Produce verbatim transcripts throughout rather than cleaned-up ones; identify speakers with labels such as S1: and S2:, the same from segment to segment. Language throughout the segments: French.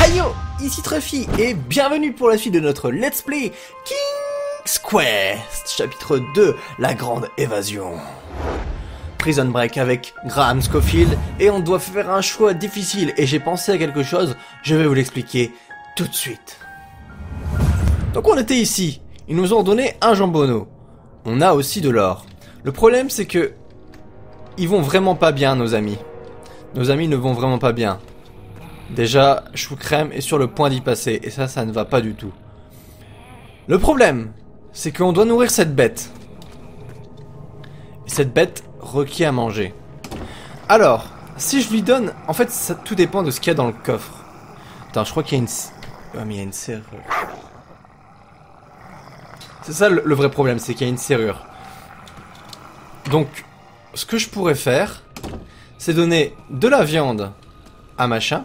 S1: Aïe yo, ici Truffy et bienvenue pour la suite de notre Let's Play King's Quest, chapitre deux, la grande évasion. Prison Break avec Graham Scofield et on doit faire un choix difficile et j'ai pensé à quelque chose, je vais vous l'expliquer tout de suite. Donc on était ici, ils nous ont donné un jambonneau, on a aussi de l'or. Le problème c'est que ils vont vraiment pas bien nos amis, nos amis ne vont vraiment pas bien. Déjà, Chou Crème est sur le point d'y passer, et ça, ça ne va pas du tout. Le problème, c'est qu'on doit nourrir cette bête. Et cette bête requiert à manger. Alors, si je lui donne... En fait, ça, tout dépend de ce qu'il y a dans le coffre. Attends, je crois qu'il y a une... Oh, mais il y a une serrure. C'est ça le, le vrai problème, c'est qu'il y a une serrure. Donc, ce que je pourrais faire, c'est donner de la viande à machin.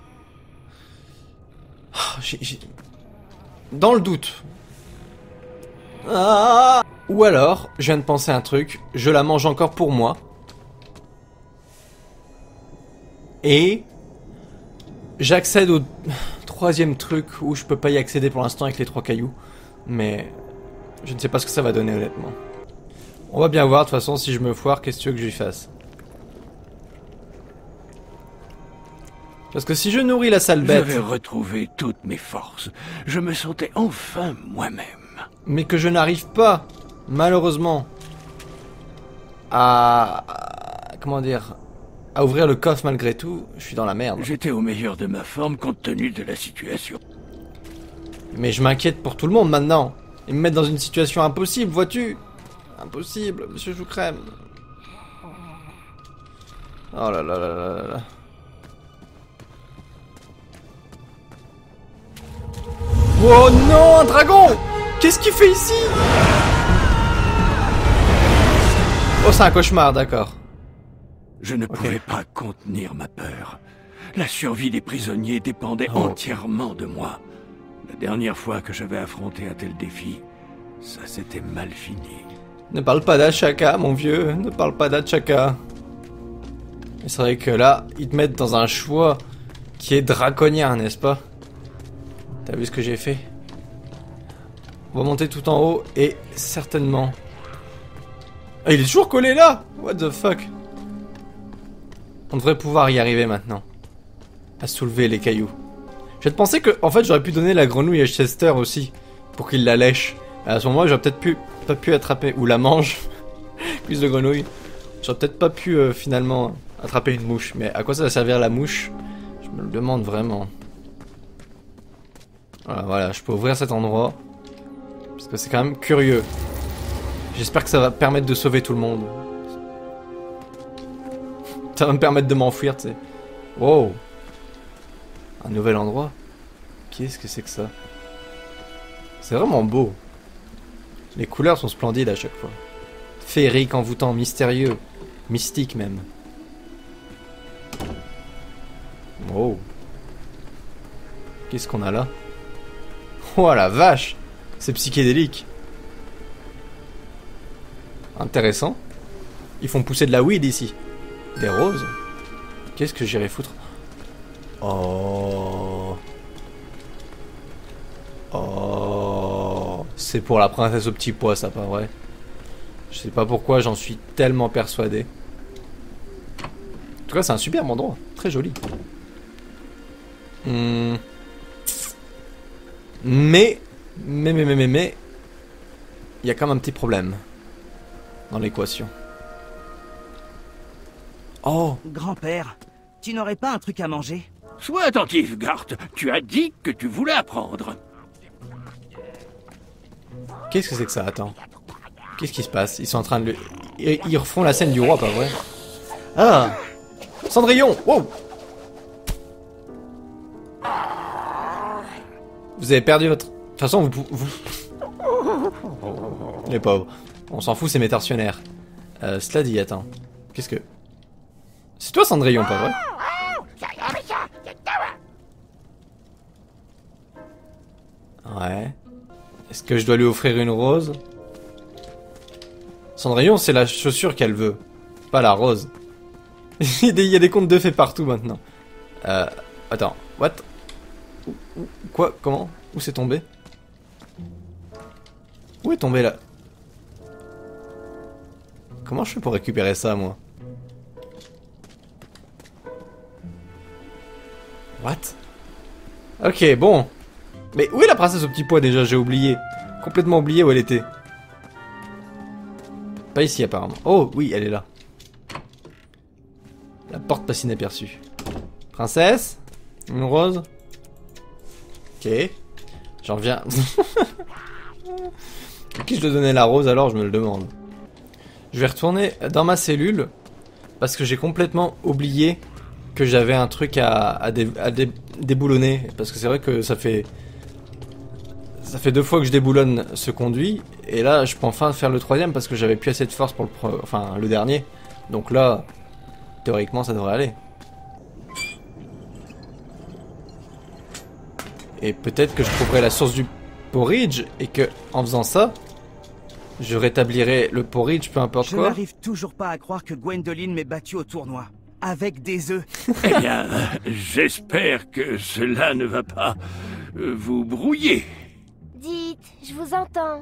S1: J'ai, j'ai... Dans le doute. Ah. Ou alors, je viens de penser à un truc, je la mange encore pour moi. Et j'accède au troisième truc où je peux pas y accéder pour l'instant avec les trois cailloux. Mais je ne sais pas ce que ça va donner honnêtement. On va bien voir, de toute façon, si je me foire, qu'est-ce que tu veux que je lui fasse? Parce que si je nourris la sale bête...
S2: J'avais retrouvé toutes mes forces. Je me sentais enfin moi-même.
S1: Mais que je n'arrive pas, malheureusement, à... Comment dire... À ouvrir le coffre malgré tout, je suis dans la merde.
S2: J'étais au meilleur de ma forme compte tenu de la situation.
S1: Mais je m'inquiète pour tout le monde maintenant. Ils me mettent dans une situation impossible, vois-tu? Impossible, monsieur Choucrème. Oh là là là là là là... Oh non, un dragon! Qu'est-ce qu'il fait ici? Oh, c'est un cauchemar, d'accord.
S2: Je ne
S1: okay.
S2: pouvais pas contenir ma peur. La survie des prisonniers dépendait
S1: oh.
S2: entièrement de moi. La dernière fois que j'avais affronté un tel défi, ça s'était mal fini.
S1: Ne parle pas d'Achaka, mon vieux. Ne parle pas d'Achaka. Et c'est vrai que là, ils te mettent dans un choix qui est draconien, n'est-ce pas? T'as vu ce que j'ai fait? On va monter tout en haut et certainement... Ah, il est toujours collé là! What the fuck? On devrait pouvoir y arriver maintenant. À soulever les cailloux. Je viens de penser que, en fait, j'aurais pu donner la grenouille à Chester aussi. Pour qu'il la lèche. À ce moment-là, j'aurais peut-être pu, pas pu attraper... Ou la mange. Plus de grenouilles. J'aurais peut-être pas pu, euh, finalement, attraper une mouche. Mais à quoi ça va servir la mouche? Je me le demande vraiment. Voilà, voilà, je peux ouvrir cet endroit. Parce que c'est quand même curieux. J'espère que ça va permettre de sauver tout le monde. Ça va me permettre de m'enfuir, tu sais. Wow. Un nouvel endroit. Qu'est-ce que c'est que ça? C'est vraiment beau. Les couleurs sont splendides à chaque fois. Féerique, envoûtant, mystérieux. Mystique même. Wow. Qu'est-ce qu'on a là? Oh la vache! C'est psychédélique. Intéressant. Ils font pousser de la weed ici. Des roses. Qu'est-ce que j'irai foutre? Oh. Oh. C'est pour la princesse au petit pois, ça, pas vrai? Je sais pas pourquoi, j'en suis tellement persuadé. En tout cas, c'est un superbe endroit. Très joli. Hmm. Mais, mais, mais, mais, mais, mais, il y a quand même un petit problème dans l'équation. Oh!
S3: Grand-père, tu n'aurais pas un truc à manger?
S2: Sois attentif, Gart. Tu as dit que tu voulais apprendre.
S1: Qu'est-ce que c'est que ça? Attends. Qu'est-ce qui se passe? Ils sont en train de le... Ils, ils refont la scène du roi, pas vrai? Ah! Cendrillon! Wow! Vous avez perdu votre... De toute façon, vous... vous... Les pauvres. On s'en fout, c'est mes tortionnaires. Euh, cela dit, attends. Qu'est-ce que... C'est toi, Cendrillon, pas vrai? Ouais. Est-ce que je dois lui offrir une rose? Cendrillon, c'est la chaussure qu'elle veut. Pas la rose. Il y a des, il y a des contes de fées partout, maintenant. Euh... Attends. What? Quoi? Comment? Où c'est tombé? Où est tombé là? Comment je fais pour récupérer ça, moi? What? Ok, bon. Mais où est la princesse au petit pois déjà? J'ai oublié. Complètement oublié où elle était. Pas ici apparemment. Oh oui, elle est là. La porte passe inaperçue. Princesse? Une rose? Ok. J'en reviens. À qui je dois donner la rose alors? Je me le demande. Je vais retourner dans ma cellule parce que j'ai complètement oublié que j'avais un truc à, à, dé, à dé, déboulonner. Parce que c'est vrai que ça fait ça fait deux fois que je déboulonne ce conduit et là je peux enfin faire le troisième parce que j'avais plus assez de force pour le pro, enfin le dernier. Donc là, théoriquement, ça devrait aller. Et peut-être que je trouverai la source du porridge et que en faisant ça, je rétablirai le porridge, peu importe
S3: Je
S1: quoi.
S3: Je n'arrive toujours pas à croire que Gwendoline m'ait battu au tournoi. Avec des œufs.
S2: Eh bien, j'espère que cela ne va pas euh, vous brouiller.
S4: Dites, je vous entends.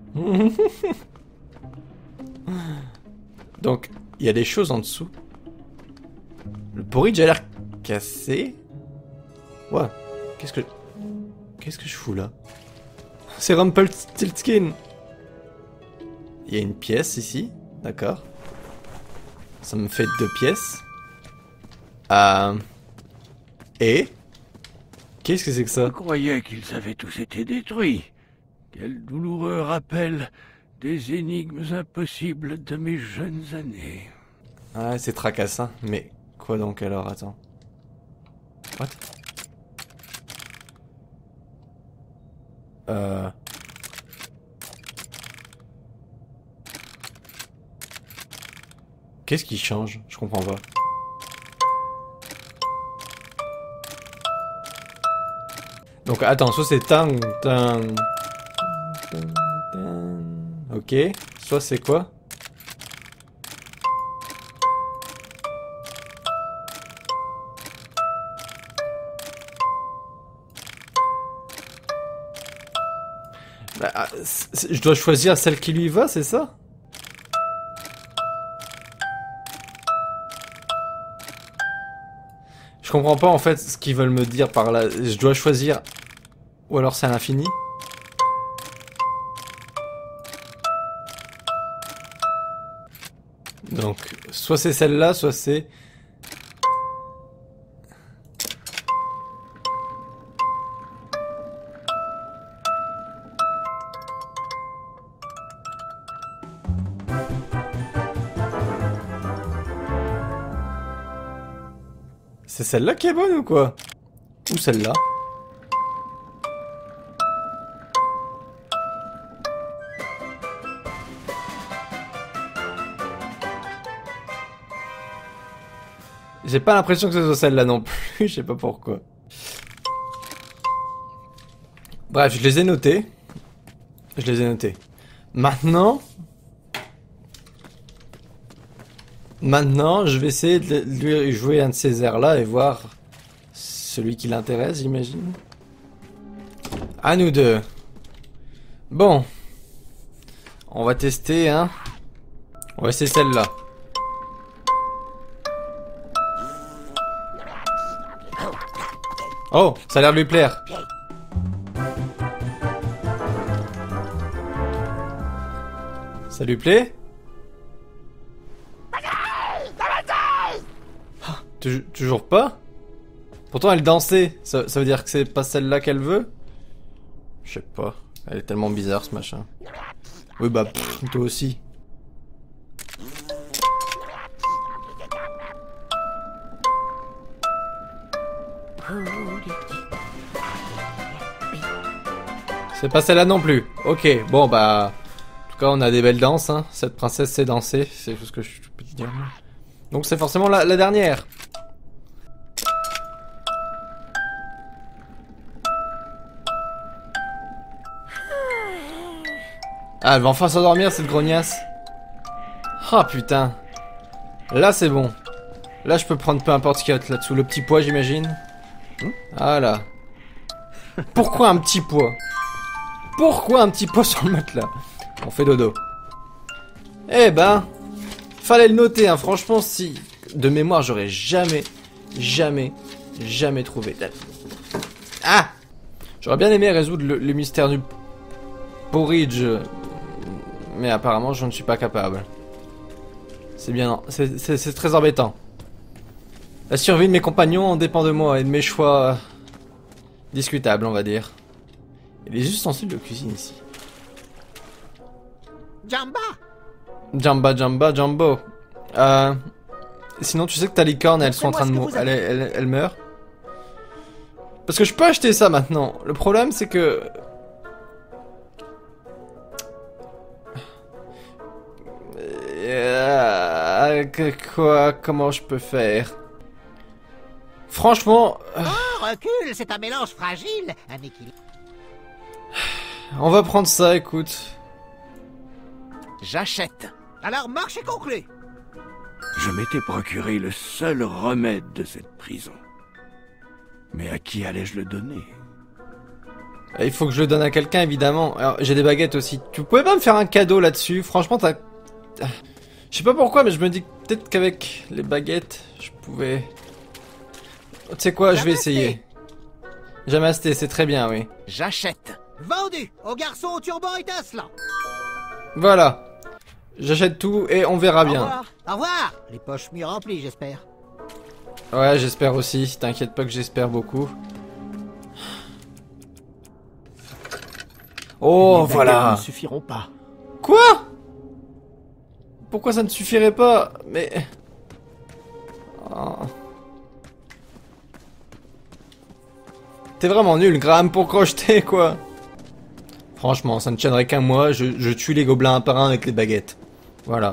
S1: Donc, il y a des choses en dessous. Le porridge a l'air cassé. Ouais. Qu'est-ce que... Qu'est-ce que je fous là? C'est Rumpelstiltskin. Il y a une pièce ici. D'accord. Ça me fait deux pièces. Euh... Et... Qu'est-ce que c'est que ça?
S2: Je croyais qu'ils avaient tous été détruits. Quel douloureux rappel des énigmes impossibles de mes jeunes années.
S1: Ah, c'est tracassant. Mais quoi donc alors? Attends. What? Euh... Qu'est-ce qui change? Je comprends pas. Donc attends, soit c'est tang tang. Ok. Soit c'est quoi? Bah, je dois choisir celle qui lui va, c'est ça? Je comprends pas en fait ce qu'ils veulent me dire par là. Je dois choisir... Ou alors c'est à l'infini? Donc, soit c'est celle-là, soit c'est... C'est celle-là qui est bonne ou quoi? Ou celle-là? J'ai pas l'impression que ce soit celle-là non plus, je sais pas pourquoi. Bref, je les ai notés. Je les ai notés. Maintenant... Maintenant, je vais essayer de lui jouer un de ces airs-là et voir celui qui l'intéresse, j'imagine. À nous deux. Bon. On va tester, hein. On va essayer celle-là. Oh, ça a l'air de lui plaire. Ça lui plaît? Ah, toujours pas? Pourtant elle dansait. Ça, ça veut dire que c'est pas celle-là qu'elle veut? Je sais pas. Elle est tellement bizarre ce machin. Oui bah pff, toi aussi. C'est pas celle-là non plus. Ok, bon bah... En tout cas, on a des belles danses, hein. Cette princesse sait danser, c'est tout ce que je peux te dire. Donc c'est forcément la, la dernière. Ah, elle va enfin s'endormir, cette grognasse. Ah, putain. Là, c'est bon. Là, je peux prendre peu importe ce qu'il y a là-dessous. Le petit pois, j'imagine. Voilà. Pourquoi un petit poids? Pourquoi un petit poids sur le matelas? On fait dodo. Eh ben, fallait le noter, hein. Franchement, si de mémoire, j'aurais jamais, jamais, jamais trouvé. Ah! J'aurais bien aimé résoudre le, le mystère du porridge, mais apparemment, je ne suis pas capable. C'est bien, c'est très embêtant. La survie de mes compagnons en dépend de moi et de mes choix discutables, on va dire. Et les ustensiles de cuisine ici.
S5: Jamba!
S1: Jamba, Jamba, Jumbo. Euh, sinon, tu sais que ta licorne, elles sont en train de mourir. Elle, elle, elle meurt. Parce que je peux acheter ça maintenant. Le problème, c'est que... Euh, quoi? Comment je peux faire? Franchement... Euh...
S5: Oh, recule, c'est un mélange fragile. Un équilibre.
S1: On va prendre ça, écoute.
S3: J'achète.
S5: Alors, marché conclu.
S2: Je m'étais procuré le seul remède de cette prison. Mais à qui allais-je le donner?
S1: Il faut que je le donne à quelqu'un, évidemment. Alors, j'ai des baguettes aussi. Tu pouvais pas me faire un cadeau là-dessus? Franchement, t'as... Je sais pas pourquoi, mais je me dis peut-être qu'avec les baguettes, je pouvais... Tu sais quoi, je vais essayer. Jamasté, c'est très bien, oui.
S3: J'achète.
S5: Vendu au garçon au turban étincelant.
S1: Voilà. J'achète tout et on verra bien.
S5: Au revoir. Au revoir. Les poches mieux remplies, j'espère.
S1: Ouais, j'espère aussi. T'inquiète pas que j'espère beaucoup. Oh,
S6: Les
S1: voilà.
S6: baguettes ne suffiront pas.
S1: Quoi? Pourquoi ça ne suffirait pas? Mais... Oh. T'es vraiment nul, Graham, pour crocheter, quoi. Franchement, ça ne tiendrait qu'à moi, je, je tue les gobelins un par un avec les baguettes. Voilà.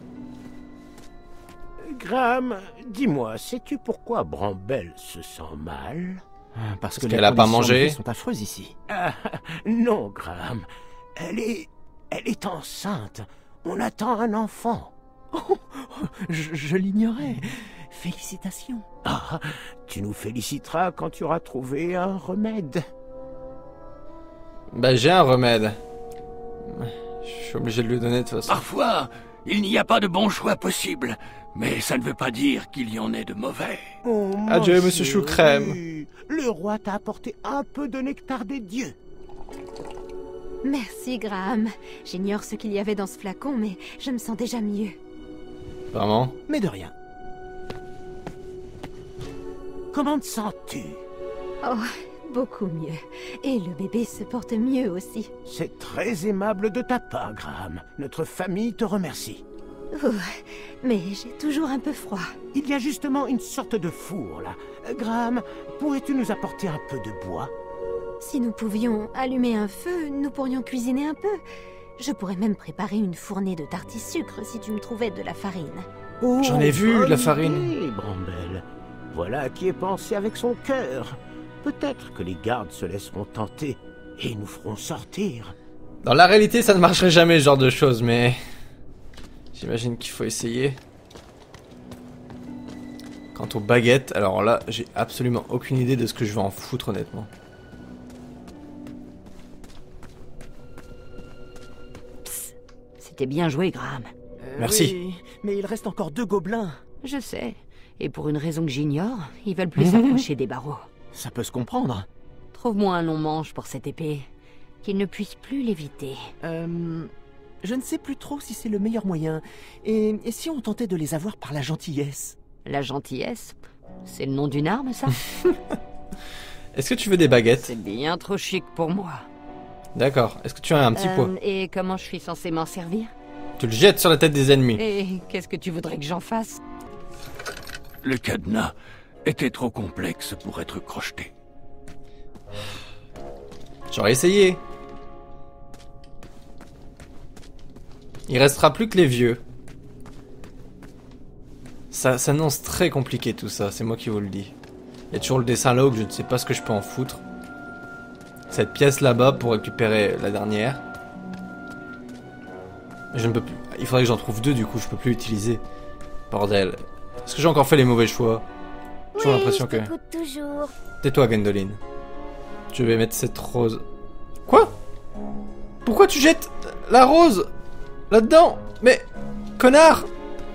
S6: Graham, dis-moi, sais-tu pourquoi Bramble se sent mal? Parce,
S1: Parce
S6: que
S1: qu'elle
S6: les
S1: a pas
S6: conditions de
S1: mangé.
S6: vie sont affreuses ici. Ah, non, Graham. Elle est... Elle est enceinte. On attend un enfant. Oh, je je l'ignorais. Félicitations. Ah, tu nous féliciteras quand tu auras trouvé un remède.
S1: Bah, j'ai un remède. Je suis obligé de lui donner de toute façon.
S2: Parfois, il n'y a pas de bon choix possible, mais ça ne veut pas dire qu'il y en ait de mauvais.
S6: Oh,
S1: Adieu,
S6: mon
S1: monsieur
S6: chéri.
S1: Choucrème.
S6: Le roi t'a apporté un peu de nectar des dieux.
S7: Merci, Graham. J'ignore ce qu'il y avait dans ce flacon, mais je me sens déjà mieux.
S1: Vraiment?
S6: Mais de rien. Comment te sens-tu?
S7: Oh, beaucoup mieux. Et le bébé se porte mieux aussi.
S6: C'est très aimable de ta part, Graham. Notre famille te remercie.
S7: Oh, mais j'ai toujours un peu froid.
S6: Il y a justement une sorte de four, là. Euh, Graham, pourrais-tu nous apporter un peu de bois?
S7: Si nous pouvions allumer un feu, nous pourrions cuisiner un peu. Je pourrais même préparer une fournée de tartissucre si tu me trouvais de la farine.
S6: Oh,
S1: J'en ai vu, de la
S6: bonne
S1: farine.
S6: idée, Bramble. Voilà qui est pensé avec son cœur. Peut-être que les gardes se laisseront tenter et nous feront sortir.
S1: Dans la réalité, ça ne marcherait jamais ce genre de choses, mais... J'imagine qu'il faut essayer. Quant aux baguettes, alors là, j'ai absolument aucune idée de ce que je vais en foutre, honnêtement.
S8: C'était bien joué, Graham.
S6: Euh,
S1: Merci.
S6: oui, mais il reste encore deux gobelins.
S8: Je sais. Et pour une raison que j'ignore, ils veulent plus s'approcher des barreaux.
S6: Ça peut se comprendre.
S8: Trouve-moi un long manche pour cette épée. Qu'ils ne puissent plus l'éviter.
S6: Euh, je ne sais plus trop si c'est le meilleur moyen. Et, et si on tentait de les avoir par la gentillesse?
S8: La gentillesse, c'est le nom d'une arme, ça?
S1: Est-ce que tu veux des baguettes?
S8: C'est bien trop chic pour moi.
S1: D'accord. Est-ce que tu as un petit
S8: Euh,
S1: pot?
S8: Et comment je suis censé m'en servir?
S1: Tu le jettes sur la tête des ennemis.
S8: Et qu'est-ce que tu voudrais que j'en fasse?
S2: Le cadenas était trop complexe pour être crocheté.
S1: J'aurais essayé. Il restera plus que les vieux. Ça s'annonce très compliqué tout ça, c'est moi qui vous le dis. Il y a toujours le dessin là où je ne sais pas ce que je peux en foutre. Cette pièce là-bas pour récupérer la dernière. Je ne peux plus. Il faudrait que j'en trouve deux du coup, je peux plus l'utiliser. Bordel. Est-ce que j'ai encore fait les mauvais choix? J'ai
S4: Oui,
S1: l'impression
S4: je
S1: que...
S4: t'écoute toujours.
S1: Tais-toi, Gwendoline. Je vais mettre cette rose. Quoi? Pourquoi tu jettes la rose là-dedans? Mais, connard!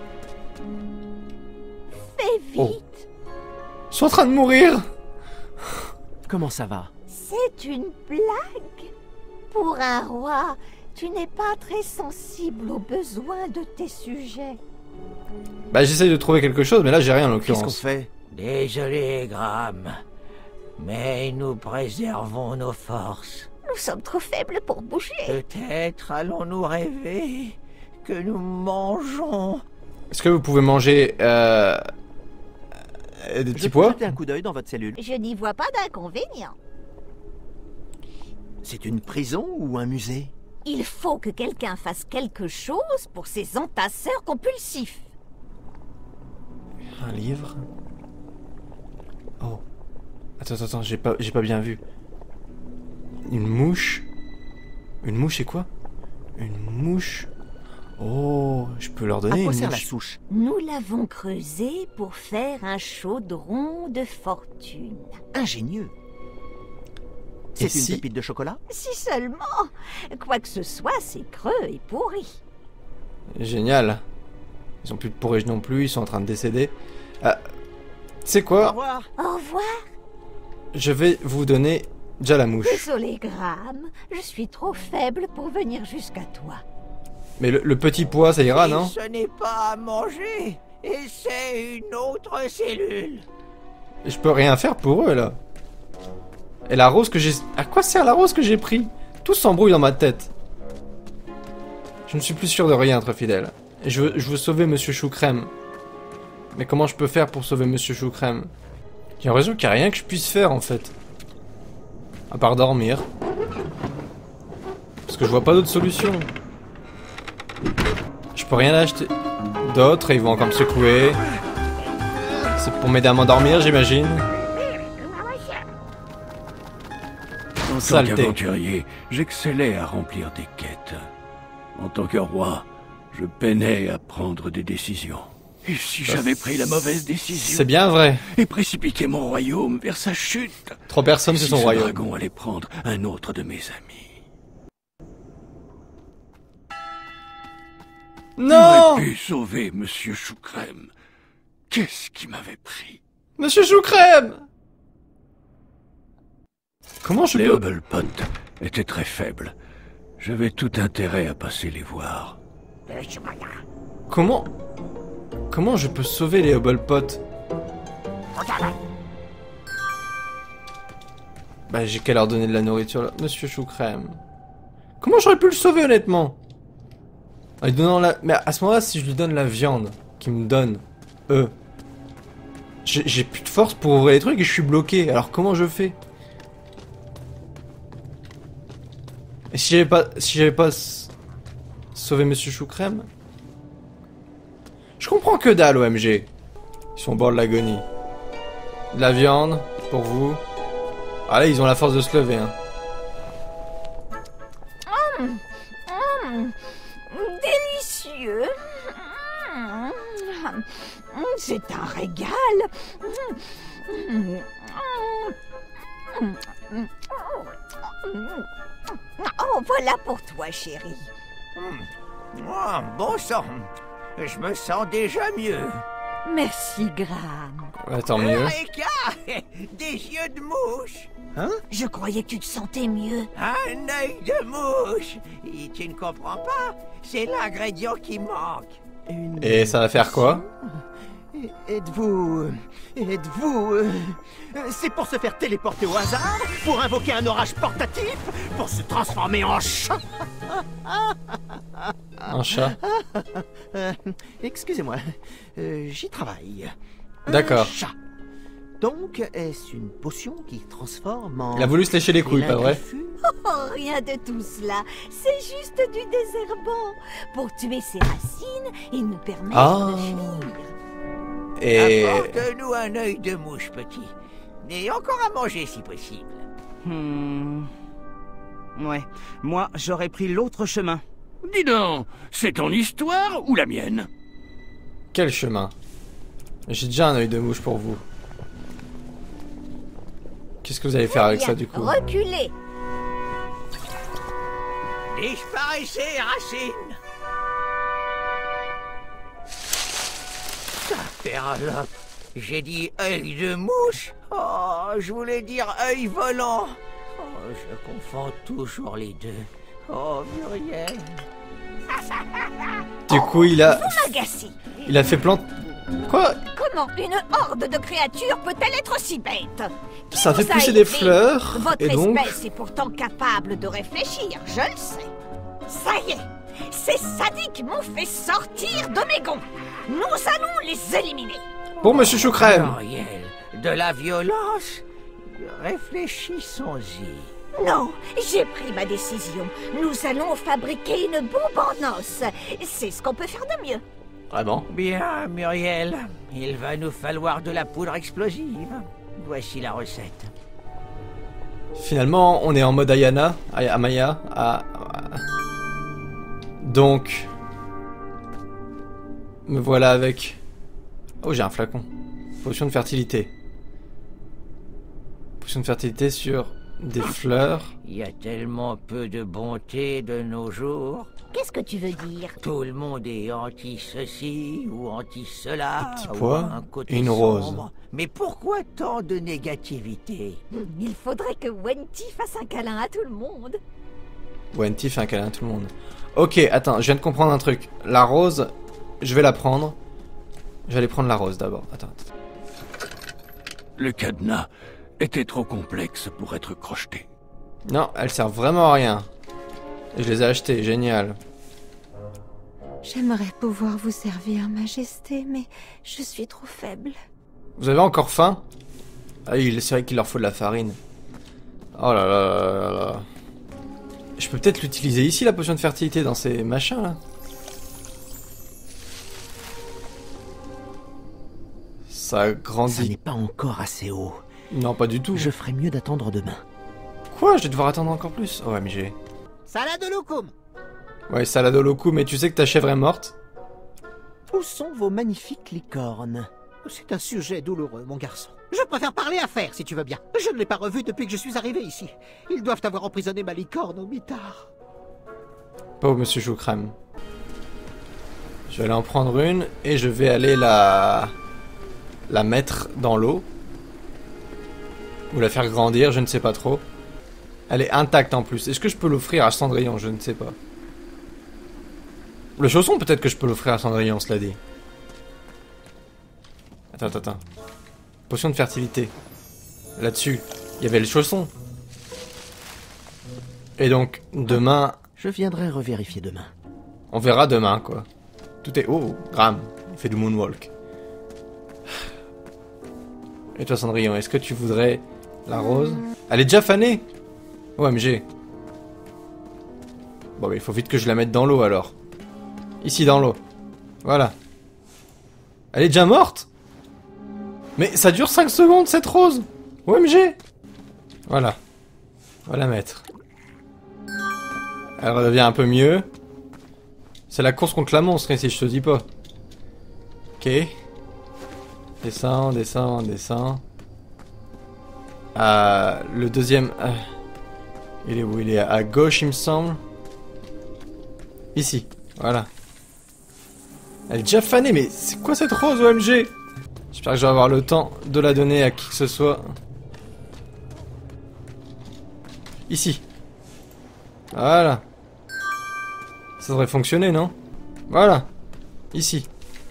S7: Fais vite.
S1: Oh. Ils sont en train de mourir.
S6: Comment ça va?
S7: C'est une blague. Pour un roi, tu n'es pas très sensible aux besoins de tes sujets.
S1: Bah j'essaye de trouver quelque chose, mais là j'ai rien en
S3: Qu'est-ce qu'on
S1: l'occurrence.
S3: fait?
S9: Désolé, Graham. Mais nous préservons nos forces.
S7: Nous sommes trop faibles pour bouger.
S9: Peut-être allons-nous rêver que nous mangeons.
S1: Est-ce que vous pouvez manger euh, euh, des petits
S3: Je peux
S1: pois?
S3: jeter un coup d'œil dans votre cellule.
S7: Je n'y vois pas d'inconvénient.
S3: C'est une prison ou un musée?
S7: Il faut que quelqu'un fasse quelque chose pour ces entasseurs compulsifs.
S1: Un livre. Oh. Attends, attends, attends, j'ai pas, j'ai pas bien vu. Une mouche. Une mouche et quoi? Une mouche. Oh, je peux leur
S3: À
S1: donner
S3: quoi
S1: une
S3: sert la
S1: mouche.
S3: souche?
S7: Nous l'avons creusé pour faire un chaudron de fortune.
S3: Ingénieux.
S1: Et
S3: C'est une
S1: si-
S3: pépite de chocolat?
S7: Si seulement. Quoi que ce soit, c'est creux et pourri.
S1: Génial. Ils ont plus de porridge non plus, ils sont en train de décéder. Ah, c'est
S3: Au
S1: quoi?
S3: revoir.
S7: Au revoir.
S1: Je vais vous donner déjà la mouche.
S7: Désolé, Graham. Je suis trop faible pour venir jusqu'à toi.
S1: Mais le, le petit pois, ça ira,
S9: Et
S1: non?
S9: ce n'est pas à manger. Et c'est une autre cellule.
S1: Je peux rien faire pour eux, là. Et la rose que j'ai... À quoi sert la rose que j'ai pris? Tout s'embrouille dans ma tête. Je ne suis plus sûr de rien, être fidèle. Et je veux, je veux sauver Monsieur Choucrème. Mais comment je peux faire pour sauver Monsieur Choucrème? J'ai l'impression qu'il n'y a rien que je puisse faire, en fait. À part dormir. Parce que je vois pas d'autre solution. Je peux rien acheter d'autre et ils vont encore me secouer. C'est pour m'aider à m'endormir, j'imagine.
S2: En tant
S1: Saleté.
S2: qu'aventurier, j'excellais à remplir des quêtes. En tant que roi, je peinais à prendre des décisions. Et si j'avais pris la mauvaise décision
S1: C'est bien vrai.
S2: et précipité mon royaume vers sa chute,
S1: Trois personnes,
S2: si
S1: c'est son
S2: ce
S1: royaume.
S2: dragon allait prendre un autre de mes amis.
S1: Non!
S2: J'aurais pu sauver Monsieur Choucrème. Qu'est-ce qui m'avait pris?
S1: Monsieur Choucrème! Comment je
S2: Les
S1: peux...
S2: Hobblepot étaient très faibles. J'avais tout intérêt à passer les voir.
S1: Comment... Comment je peux sauver les Hobblepot? Bah j'ai qu'à leur donner de la nourriture là. Monsieur Choucrème. Comment j'aurais pu le sauver honnêtement? En lui donnant la... Mais à ce moment-là, si je lui donne la viande qu'ils me donnent, eux, j'ai j'ai plus de force pour ouvrir les trucs et je suis bloqué. Alors comment je fais? Et si j'avais pas... Si j'avais pas... s- sauvé Monsieur Choucrème? Je comprends que dalle, O M G. Ils sont au bord de l'agonie. De la viande, pour vous. Ah là, ils ont la force de se lever, hein.
S7: Mmh, délicieux. Mmh, c'est un régal. Mmh, oh, voilà pour toi, chérie.
S9: Oh, bon sang. Je me sens déjà mieux.
S7: Merci, Graham.
S1: Ouais, tant mieux.
S9: Eureka! Des yeux de mouche.
S7: Je croyais que tu te sentais mieux.
S9: Un œil de mouche. Et tu ne comprends pas? C'est l'ingrédient qui manque.
S3: Une-
S1: Et ça va faire quoi?
S3: Êtes-vous... Êtes-vous... euh, C'est pour se faire téléporter au hasard? Pour invoquer un orage portatif? Pour se transformer en chat?
S1: Un chat.
S3: Euh, Excusez-moi, euh, j'y travaille. Un
S1: D'accord.
S3: chat. Donc, est-ce une potion qui transforme en...
S1: Il a voulu se lécher les couilles, pas vrai?
S3: Griffure?
S7: Oh, rien de tout cela. C'est juste du désherbant. Pour tuer ses racines et nous permettre
S1: Ah.
S7: de fuir.
S1: Et...
S9: Apporte-nous un œil de mouche, petit. Et encore à manger si possible.
S3: Hmm... Ouais, moi, j'aurais pris l'autre chemin.
S2: Dis donc, c'est ton histoire ou la mienne?
S1: Quel chemin? J'ai déjà un œil de mouche pour vous. Qu'est-ce que vous allez faire avec ça, du coup?
S7: Reculez.
S9: Disparaissez, racine. Saperlope. J'ai dit œil de mouche. Oh, je voulais dire œil volant. Oh, je confonds toujours les deux. Oh, Muriel.
S1: Du coup, il a...
S7: Vous m'agacez.
S1: Il a fait plante... Quoi?
S7: Comment une horde de créatures peut-elle être si bête? Qui
S1: Ça fait
S7: vous a
S1: pousser
S7: aidé?
S1: des fleurs,
S7: Votre
S1: et donc...
S7: espèce est pourtant capable de réfléchir, je le sais. Ça y est, ces sadiques m'ont fait sortir de mes gonds. Nous allons les éliminer.
S1: Bon, monsieur Choucrème.
S9: Muriel, de la violence. Réfléchissons-y.
S7: Non, j'ai pris ma décision. Nous allons fabriquer une bombe en os. C'est ce qu'on peut faire de mieux.
S1: Vraiment?
S9: Bien, Muriel. Il va nous falloir de la poudre explosive. Voici la recette.
S1: Finalement, on est en mode Ayana, Ay Amaya. À... Donc... Me voilà avec... Oh, j'ai un flacon. Potion de fertilité. Potion de fertilité sur des fleurs.
S9: Il y a tellement peu de bonté de nos jours.
S7: Qu'est-ce que tu veux dire?
S9: Tout le monde est anti-ceci ou anti-cela.
S1: Un petit
S9: ou
S1: pois
S9: un côté
S1: et une rose.
S9: sombre. Mais pourquoi tant de négativité?
S7: Il faudrait que Wenty fasse un câlin à tout le monde.
S1: Wenty fait un câlin à tout le monde. Ok, attends, je viens de comprendre un truc. La rose, je vais la prendre. Je vais aller prendre la rose d'abord. Attends.
S2: Le cadenas était trop complexe pour être crocheté.
S1: Non, elle sert vraiment à rien. Et je les ai achetés, génial.
S7: J'aimerais pouvoir vous servir, Majesté, mais je suis trop faible.
S1: Vous avez encore faim? Ah oui, c'est vrai qu'il leur faut de la farine. Oh là là là là là. Je peux peut-être l'utiliser ici, la potion de fertilité, dans ces machins là. Ça grandit.
S6: Ça n'est pas encore assez haut.
S1: Non, pas du tout.
S6: Je ferais mieux d'attendre demain.
S1: Quoi? Je vais devoir attendre encore plus? O M G.
S5: Salade de loukoum.
S1: Ouais, salade au locou, mais tu sais que ta chèvre est morte?
S6: Où sont vos magnifiques licornes?
S5: C'est un sujet douloureux, mon garçon. Je préfère parler à faire, si tu veux bien. Je ne l'ai pas revu depuis que je suis arrivé ici. Ils doivent avoir emprisonné ma licorne au mitard.
S1: Pauvre monsieur Choucrème. Je vais aller en prendre une et je vais aller la... la mettre dans l'eau. Ou la faire grandir, je ne sais pas trop. Elle est intacte en plus. Est-ce que je peux l'offrir à Cendrillon? Je ne sais pas. Le chausson, peut-être que je peux l'offrir à Cendrillon, cela dit. Attends, attends, attends. Potion de fertilité. Là-dessus, il y avait le chausson. Et donc, demain...
S6: Je viendrai revérifier demain.
S1: On verra demain, quoi. Tout est... Oh, Graham, il fait du moonwalk. Et toi, Cendrillon, est-ce que tu voudrais la rose? Elle est déjà fanée. O M G. Bon, bah, il faut vite que je la mette dans l'eau, alors. Ici, dans l'eau. Voilà. Elle est déjà morte? Mais ça dure cinq secondes, cette rose. O M G. Voilà. On va la mettre. Elle redevient un peu mieux. C'est la course contre la monstre ici, je te dis pas. Ok. Descend, descend, descend. Euh, le deuxième... Euh, il est où? Il est à gauche, il me semble. Ici. Voilà. Elle est déjà fanée, mais c'est quoi cette rose, O M G? J'espère que je vais avoir le temps de la donner à qui que ce soit. Ici. Voilà. Ça devrait fonctionner, non? Voilà. Ici.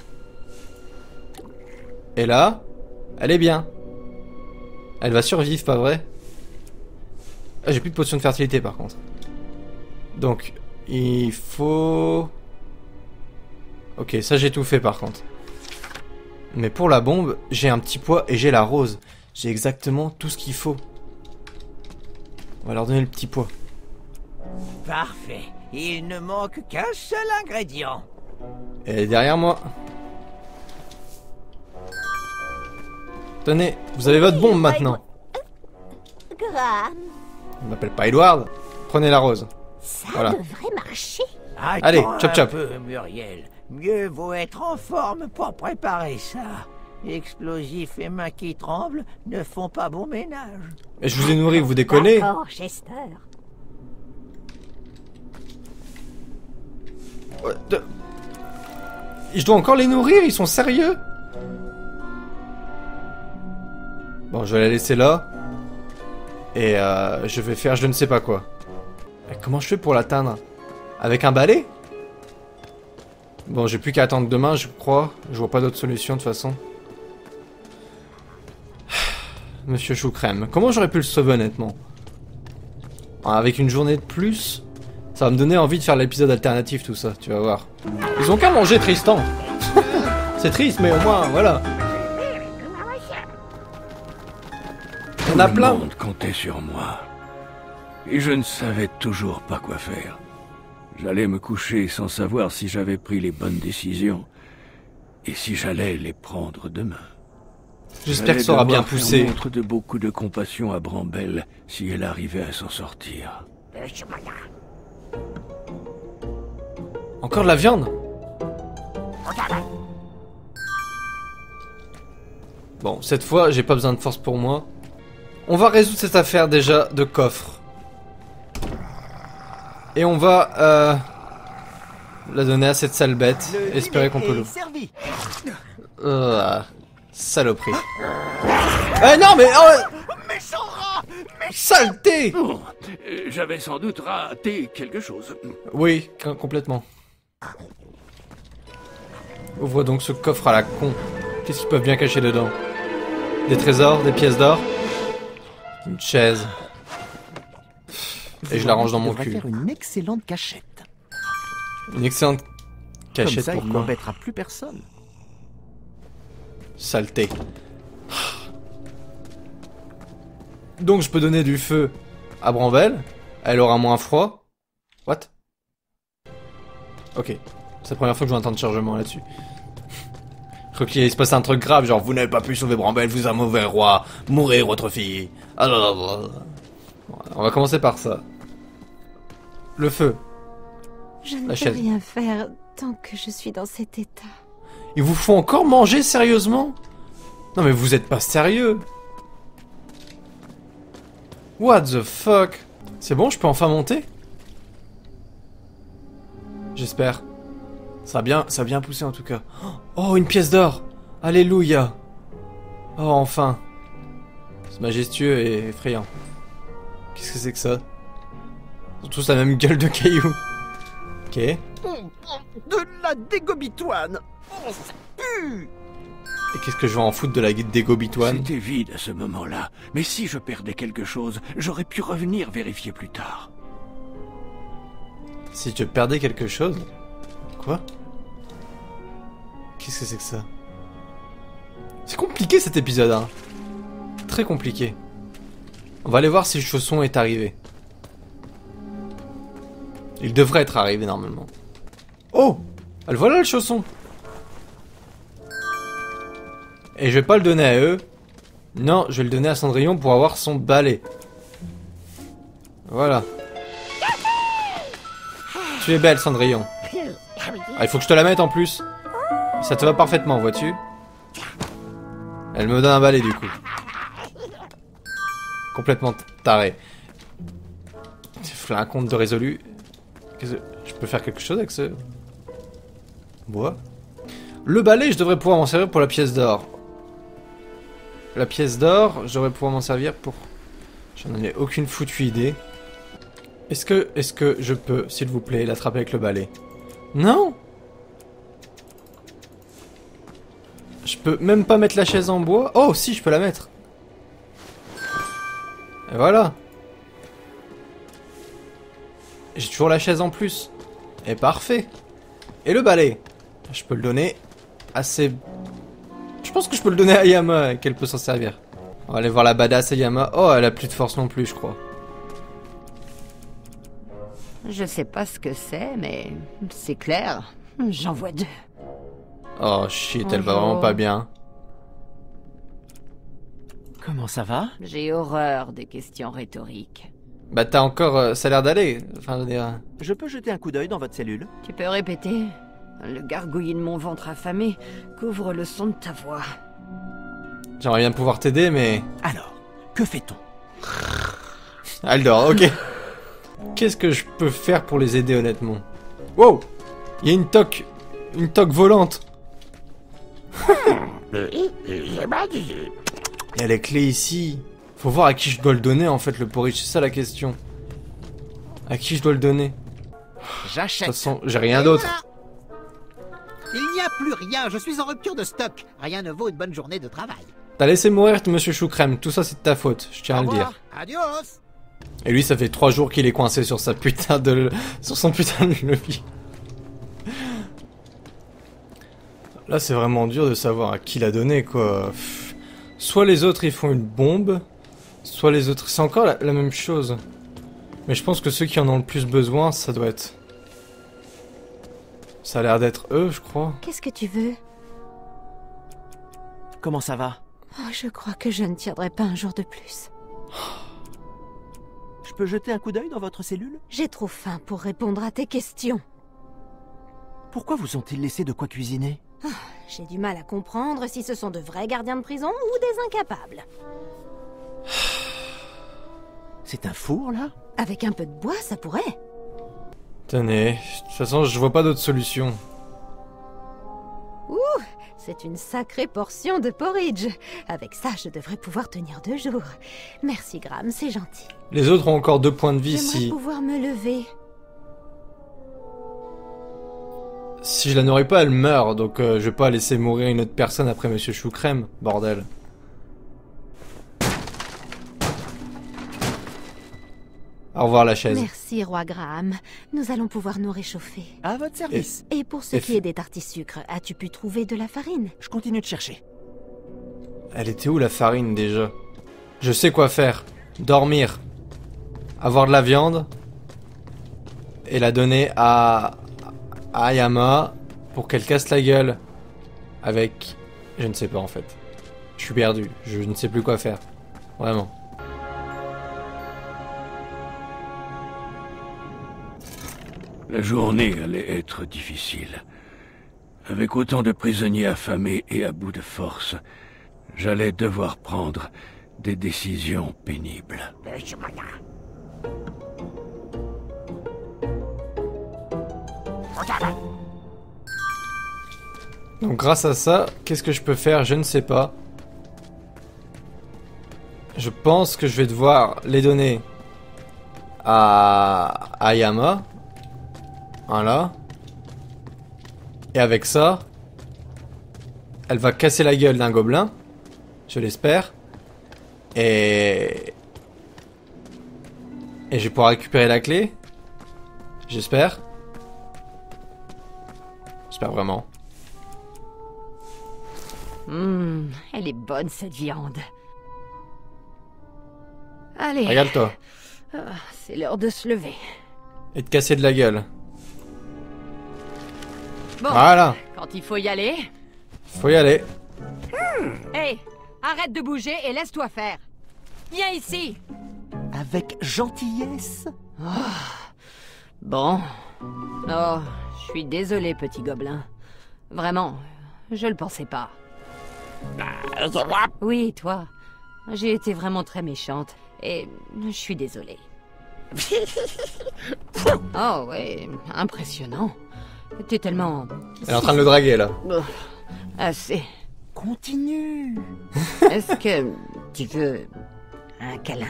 S1: Et là, elle est bien. Elle va survivre, pas vrai? Ah, j'ai plus de potion de fertilité, par contre. Donc, il faut... Ok, ça j'ai tout fait, par contre. Mais pour la bombe, j'ai un petit pois et j'ai la rose. J'ai exactement tout ce qu'il faut. On va leur donner le petit pois.
S9: Parfait. Il ne manque qu'un seul ingrédient.
S1: Elle est derrière moi. Tenez, vous avez votre bombe maintenant.
S7: Graham,
S1: On m'appelle pas Edward. Prenez la rose.
S7: ça
S1: Voilà.
S7: devrait marcher.
S1: Allez,
S9: Attends
S1: chop
S9: un
S1: chop.
S9: peu, Muriel. Mieux vaut être en forme pour préparer ça. Explosifs et mains qui tremblent ne font pas bon ménage.
S1: Et je vous ai nourri, vous déconnez?
S7: D'accord, Chester.
S1: Ouais, de... Je dois encore les nourrir, ils sont sérieux? Bon, je vais la laisser là. Et euh, je vais faire je ne sais pas quoi. Mais comment je fais pour l'atteindre? Avec un balai? Bon, j'ai plus qu'à attendre demain, je crois. Je vois pas d'autre solution, de toute façon. Monsieur Choucrème. Comment j'aurais pu le sauver, honnêtement? Avec une journée de plus, ça va me donner envie de faire l'épisode alternatif, tout ça, tu vas voir. Ils ont qu'à manger Tristan. C'est triste, mais au moins, voilà. On a plein.
S2: Tout le monde comptait sur moi. Et je ne savais toujours pas quoi faire. J'allais me coucher sans savoir si j'avais pris les bonnes décisions. Et si j'allais les prendre demain.
S1: J'espère que ça aura bien poussé.
S2: Faire montre de beaucoup de compassion à Bramble si elle arrivait à s'en sortir.
S1: Encore de la viande? Bon, cette fois, j'ai pas besoin de force pour moi. On va résoudre cette affaire déjà de coffre. Et on va euh, la donner à cette sale bête.
S3: Le
S1: Espérer qu'on peut le...
S3: servi.
S1: Euh, saloperie. Eh non mais... Oh,
S3: Méchant rat.
S1: saleté!
S2: Oh, euh, j'avais sans doute raté quelque chose.
S1: Oui, complètement. Ouvre donc ce coffre à la con. Qu'est-ce qu'ils peuvent bien cacher dedans? Des trésors, des pièces d'or, une chaise. Et je la range dans mon cul.
S3: Faire une excellente cachette.
S1: Une excellente cachette,
S3: Comme ça, il
S1: pourquoi?
S3: n'embêtera plus personne.
S1: Saleté. Donc je peux donner du feu à Bramble. Elle aura moins froid. What? Ok. C'est la première fois que je vois un temps de chargement là-dessus. Je crois qu'il se passe un truc grave, genre vous n'avez pas pu sauver Bramble, vous êtes un mauvais roi, mourir votre fille. Ah là là là. Bon, on va commencer par ça. Le feu.
S10: Je ne
S1: La
S10: peux
S1: chaise.
S10: rien faire tant que je suis dans cet état.
S1: Il vous faut encore manger, sérieusement? Non mais vous êtes pas sérieux. What the fuck? C'est bon, je peux enfin monter? J'espère. Ça a bien, ça a bien poussé en tout cas. Oh, une pièce d'or! Alléluia! Oh, enfin! C'est majestueux et effrayant. Qu'est-ce que c'est que ça? Ils ont tous la même gueule de cailloux. Ok.
S3: De la dégobitoine. Oh, ça pue.
S1: Et qu'est-ce que je vais en foutre de la guide des Gobitoine?
S2: C'était vide à ce moment-là. Mais si je perdais quelque chose, j'aurais pu revenir vérifier plus tard.
S1: Si tu perdais quelque chose? Quoi? Qu'est-ce que c'est que ça? C'est compliqué cet épisode, hein. Très compliqué. On va aller voir si le chausson est arrivé. Il devrait être arrivé normalement. Oh! Ah, le voilà le chausson! Et je vais pas le donner à eux. Non, je vais le donner à Cendrillon pour avoir son balai. Voilà. Tu es belle, Cendrillon. Ah, il faut que je te la mette en plus. Ça te va parfaitement, vois-tu? Elle me donne un balai du coup. Complètement taré. Tu fais un compte de résolu. Qu'est-ce que... Je peux faire quelque chose avec ce... bois? Le balai, je devrais pouvoir m'en servir pour la pièce d'or. La pièce d'or, je devrais pouvoir m'en servir pour... J'en ai aucune foutue idée. Est-ce que, est-ce que je peux, s'il vous plaît, l'attraper avec le balai? Non! Je peux même pas mettre la chaise en bois. Oh, si, je peux la mettre. Et voilà. J'ai toujours la chaise en plus. Et parfait. Et le balai. Je peux le donner assez... Je pense que je peux le donner à Ayama et qu'elle peut s'en servir. On va aller voir la badass Ayama. Oh, elle a plus de force non plus, je crois.
S8: Je sais pas ce que c'est, mais c'est clair. J'en vois deux.
S1: Oh shit, elle va
S8: Bonjour.
S1: vraiment pas bien.
S3: Comment ça va?
S8: J'ai horreur des questions rhétoriques.
S1: Bah t'as encore... euh, ça a l'air d'aller. Enfin, je veux dire...
S3: Je peux jeter un coup d'œil dans votre cellule?
S8: Tu peux répéter? Le gargouillis de mon ventre affamé couvre le son de ta voix.
S1: J'aimerais bien pouvoir t'aider, mais...
S6: Alors, que fait-on?
S1: Elle dort, ok. Qu'est-ce que je peux faire pour les aider, honnêtement? Wow! Il y a une toque... Une toque volante. Il y a les clés ici. Faut voir à qui je dois le donner, en fait, le porridge. C'est ça, la question. À qui je dois le donner? De
S6: J'achète.
S1: toute façon, j'ai rien d'autre.
S5: Il n'y a plus rien, je suis en rupture de stock. Rien ne vaut une bonne journée de travail.
S1: T'as laissé mourir Monsieur Choucrème. Tout ça, c'est de ta faute. Je tiens à le dire.
S5: Adios.
S1: Et lui, ça fait trois jours qu'il est coincé sur sa putain de... sur son putain de levier. Là, c'est vraiment dur de savoir à qui l'a donné, quoi. Pff. Soit les autres, ils font une bombe, soit les autres... C'est encore la, la même chose. Mais je pense que ceux qui en ont le plus besoin, ça doit être... Ça a l'air d'être eux, je crois.
S10: Qu'est-ce que tu veux?
S6: Comment ça va?
S10: Oh, je crois que je ne tiendrai pas un jour de plus.
S6: Je peux jeter un coup d'œil dans votre cellule?
S10: J'ai trop faim pour répondre à tes questions.
S6: Pourquoi vous ont-ils laissé de quoi cuisiner?
S10: Oh, j'ai du mal à comprendre si ce sont de vrais gardiens de prison ou des incapables.
S6: C'est un four, là?
S10: Avec un peu de bois, ça pourrait.
S1: Tenez, de toute façon, je vois pas d'autre solution.
S10: Ouh, c'est une sacrée portion de porridge. Avec ça, je devrais pouvoir tenir deux jours. Merci, Graham, c'est gentil.
S1: Les autres ont encore deux points de vie
S10: J'aimerais
S1: si...
S10: pouvoir me lever.
S1: Si je la nourris pas, elle meurt, donc euh, je vais pas laisser mourir une autre personne après Monsieur Choucrème, bordel. Au revoir la chaise.
S10: Merci, roi Graham. Nous allons pouvoir nous réchauffer.
S6: À votre service.
S10: Et pour ce
S1: Et
S10: qui est des tartissucres, as-tu pu trouver de la farine?
S6: Je continue de chercher.
S1: Elle était où la farine déjà? Je sais quoi faire. Dormir. Avoir de la viande. Et la donner à... à Ayama pour qu'elle casse la gueule. Avec... Je ne sais pas en fait. Je suis perdu. Je ne sais plus quoi faire. Vraiment.
S2: La journée allait être difficile. Avec autant de prisonniers affamés et à bout de force, j'allais devoir prendre des décisions pénibles.
S1: Donc grâce à ça, qu'est-ce que je peux faire? Je ne sais pas. Je pense que je vais devoir les donner à Ayama. Voilà. Et avec ça, elle va casser la gueule d'un gobelin. Je l'espère. Et... Et je vais pouvoir récupérer la clé. J'espère. J'espère vraiment.
S8: Hum, elle est bonne cette viande. Allez.
S1: Regarde-toi.
S8: Ah, c'est l'heure de se lever.
S1: Et de casser de la gueule.
S8: Bon,
S1: Voilà.
S8: quand il faut y aller...
S1: Faut y aller.
S8: Hé, arrête de bouger et laisse-toi faire. Viens ici.
S6: Avec gentillesse.
S8: Oh. Bon. Oh, je suis désolé, petit gobelin. Vraiment, je le pensais pas. Oui, toi. J'ai été vraiment très méchante. Et je suis désolée. Oh, ouais, impressionnant. T'es tellement...
S1: Elle est en train de le draguer, là.
S8: Oh, assez.
S6: Continue.
S8: Est-ce que tu veux un câlin?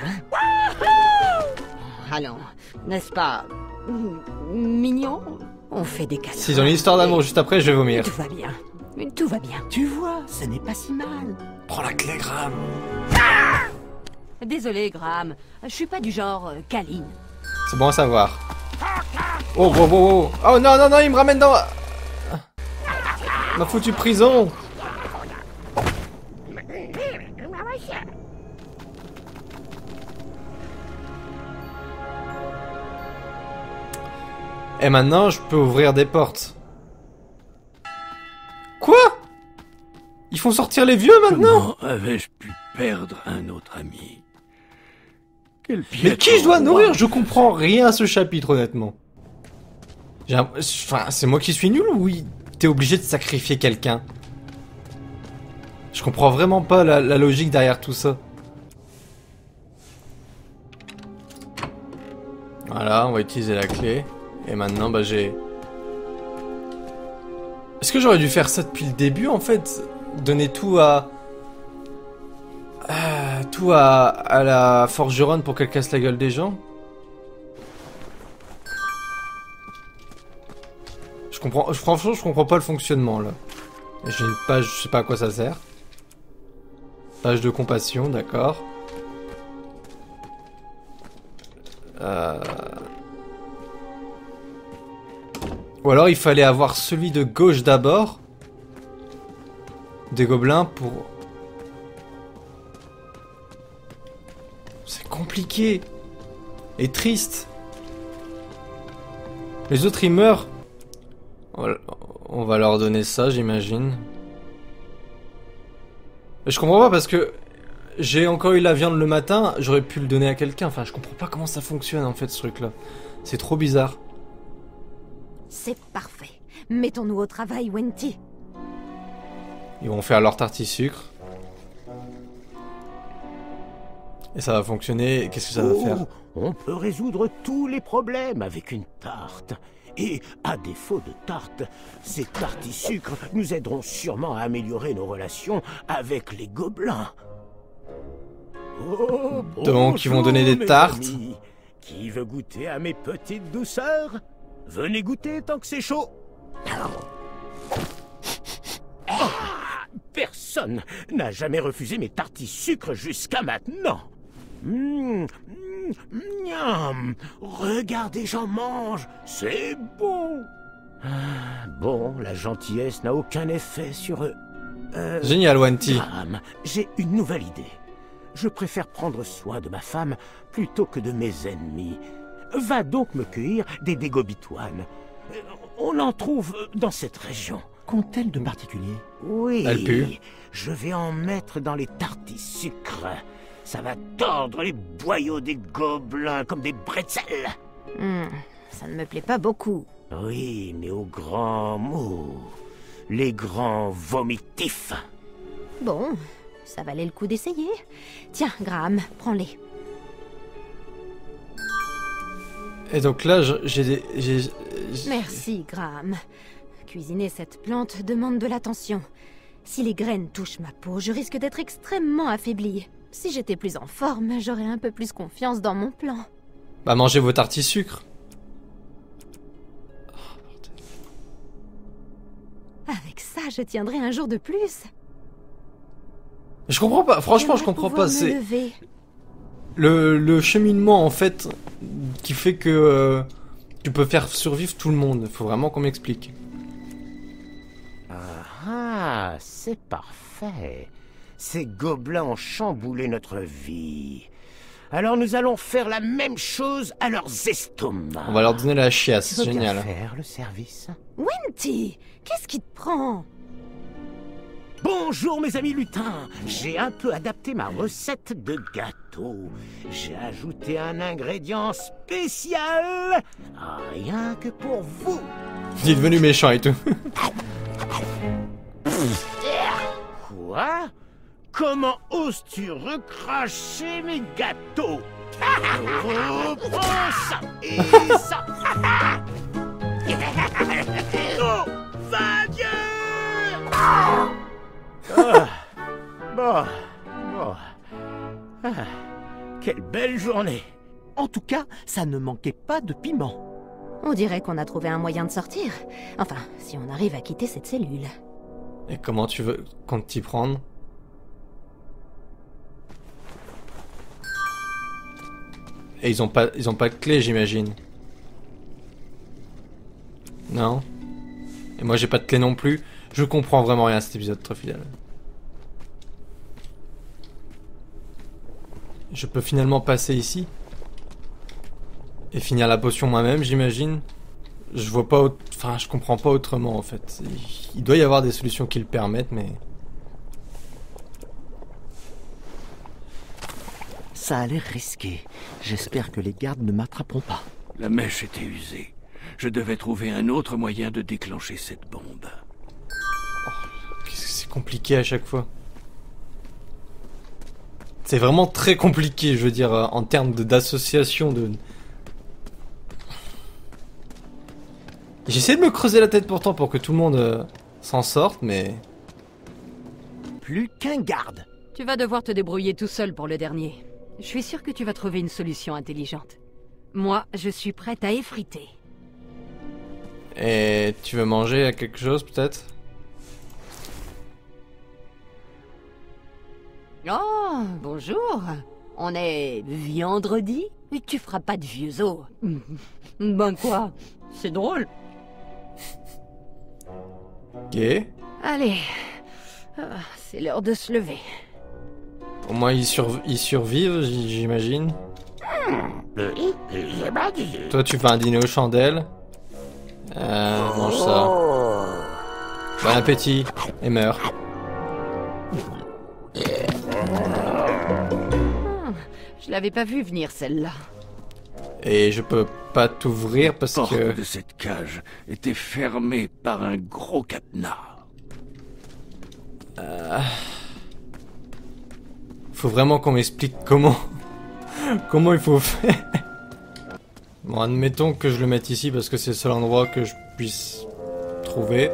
S8: Allons, n'est-ce pas mignon? On fait des câlins.
S1: S'ils ont une histoire d'amour juste après, je vais vomir.
S8: Tout va bien. Tout va bien.
S6: Tu vois, ce n'est pas si mal.
S1: Prends la clé, Graham.
S8: Désolé, Graham. Je suis pas du genre euh, câline.
S1: C'est bon à savoir. Oh, oh, oh, oh. Oh non, non, non, il me ramène dans... Ma foutue prison. Et maintenant, je peux ouvrir des portes. Quoi? Ils font sortir les vieux maintenant?
S2: Comment avais-je pu perdre un autre ami? Quel
S1: Mais qui je dois nourrir? Je comprends rien à ce chapitre, honnêtement. J'ai un... Enfin, c'est moi qui suis nul ou oui, t'es obligé de sacrifier quelqu'un? Je comprends vraiment pas la, la logique derrière tout ça. Voilà, on va utiliser la clé. Et maintenant, bah j'ai... Est-ce que j'aurais dû faire ça depuis le début, en fait? Donner tout à... Euh, tout à, à la forgeronne pour qu'elle casse la gueule des gens? Je comprends... Franchement, je comprends pas le fonctionnement, là. J'ai une page, je sais pas à quoi ça sert. Page de compassion, d'accord. Euh... Ou alors il fallait avoir celui de gauche d'abord. Des gobelins pour... C'est compliqué. Et triste. Les autres ils meurent. On va leur donner ça, j'imagine. Je comprends pas parce que j'ai encore eu la viande le matin, j'aurais pu le donner à quelqu'un. Enfin, je comprends pas comment ça fonctionne en fait ce truc-là. C'est trop bizarre.
S10: C'est parfait. Mettons-nous au travail, Wenty.
S1: Ils vont faire leur tartine-sucre. Et ça va fonctionner. Qu'est-ce que ça va
S6: Oh,
S1: faire?
S6: On peut résoudre tous les problèmes avec une tarte. Et à défaut de tarte, ces tartis-sucre nous aideront sûrement à améliorer nos relations avec les gobelins. Oh,
S1: donc ils vont donner des
S6: mes
S1: tartes.
S6: amis. Qui veut goûter à mes petites douceurs? Venez goûter tant que c'est chaud. Ah, personne n'a jamais refusé mes tartis-sucre jusqu'à maintenant. Mmh, mmh, miam. Regardez, j'en mange. C'est bon. Ah, bon, la gentillesse n'a aucun effet sur eux. Euh,
S1: Génial, Wenty.
S6: Graham, j'ai une nouvelle idée. Je préfère prendre soin de ma femme plutôt que de mes ennemis. Va donc me cueillir des dégobitoines. On en trouve dans cette région.
S3: Qu'ont-elles de particulier?
S6: Oui,
S1: Elle pue.
S6: je vais en mettre dans les tartis-sucre. Ça va tordre les boyaux des gobelins comme des bretzels.
S10: Hmm, ça ne me plaît pas beaucoup.
S6: Oui, mais aux grands mots. Les grands vomitifs.
S10: Bon, ça valait le coup d'essayer. Tiens, Graham, prends-les.
S1: Et donc là, j'ai des... j'ai-
S10: Merci, Graham. Cuisiner cette plante demande de l'attention. Si les graines touchent ma peau, je risque d'être extrêmement affaiblie. Si j'étais plus en forme, j'aurais un peu plus confiance dans mon plan.
S1: Bah mangez vos tartis-sucre.
S10: Avec ça, je tiendrai un jour de plus.
S1: Je comprends pas, franchement je
S10: J'aimerais
S1: comprends
S10: pouvoir
S1: pas,
S10: me
S1: c'est...
S10: lever.
S1: Le, le cheminement en fait qui fait que euh, tu peux faire survivre tout le monde. Faut vraiment qu'on m'explique.
S6: Ah, c'est parfait. Ces gobelins ont chamboulé notre vie. Alors nous allons faire la même chose à leurs estomacs.
S1: On va leur donner la chiasse,
S6: Tu veux bien
S1: génial.
S6: faire le service?
S10: Wenty, qu'est-ce qui te prend?
S6: Bonjour mes amis lutins. J'ai un peu adapté ma recette de gâteau. J'ai ajouté un ingrédient spécial, rien que pour vous.
S1: Il est devenu méchant et tout.
S6: Quoi? Comment oses-tu recracher mes gâteaux? Oh, prends ça et ça. Oh, va Dieu! Ah, bon, bon. Ah, quelle belle journée.
S3: En tout cas, ça ne manquait pas de piment.
S10: On dirait qu'on a trouvé un moyen de sortir. Enfin, si on arrive à quitter cette cellule.
S1: Et comment tu veux compte t'y prendre? Et ils ont pas, ils ont pas de clé, j'imagine. Non. Et moi j'ai pas de clé non plus. Je comprends vraiment rien à cet épisode, trop fidèle. Je peux finalement passer ici et finir la potion moi-même, j'imagine. Je vois pas, autre... enfin, je comprends pas autrement en fait. Il doit y avoir des solutions qui le permettent, mais
S3: Ça a l'air risqué. J'espère que les gardes ne m'attraperont pas.
S2: La mèche était usée. Je devais trouver un autre moyen de déclencher cette bombe.
S1: qu'est-ce que c'est compliqué à chaque fois. C'est vraiment très compliqué, je veux dire, en termes de- d'association de... J'essaie de me creuser la tête pourtant pour que tout le monde euh, s'en sorte, mais...
S3: Plus qu'un garde.
S8: Tu vas devoir te débrouiller tout seul pour le dernier. Je suis sûre que tu vas trouver une solution intelligente. Moi, je suis prête à effriter.
S1: Et tu veux manger à quelque chose, peut-être?
S8: Oh, bonjour. On est vendredi et tu feras pas de vieux os. Ben quoi? C'est drôle.
S1: Ok.
S8: Allez, ah, c'est l'heure de se lever.
S1: Au moins, ils, surv- ils survivent, j- j'imagine. Toi, tu vas un dîner aux chandelles. Euh, mange ça. Bon appétit. Et meurs.
S8: Ah, je l'avais pas vu venir celle-là.
S1: Et je peux pas t'ouvrir parce
S2: La porte
S1: que...
S2: de cette cage était fermée par un gros cadenas.
S1: Euh... Faut vraiment qu'on m'explique comment... comment il faut faire. Bon, admettons que je le mette ici parce que c'est le seul endroit que je puisse trouver.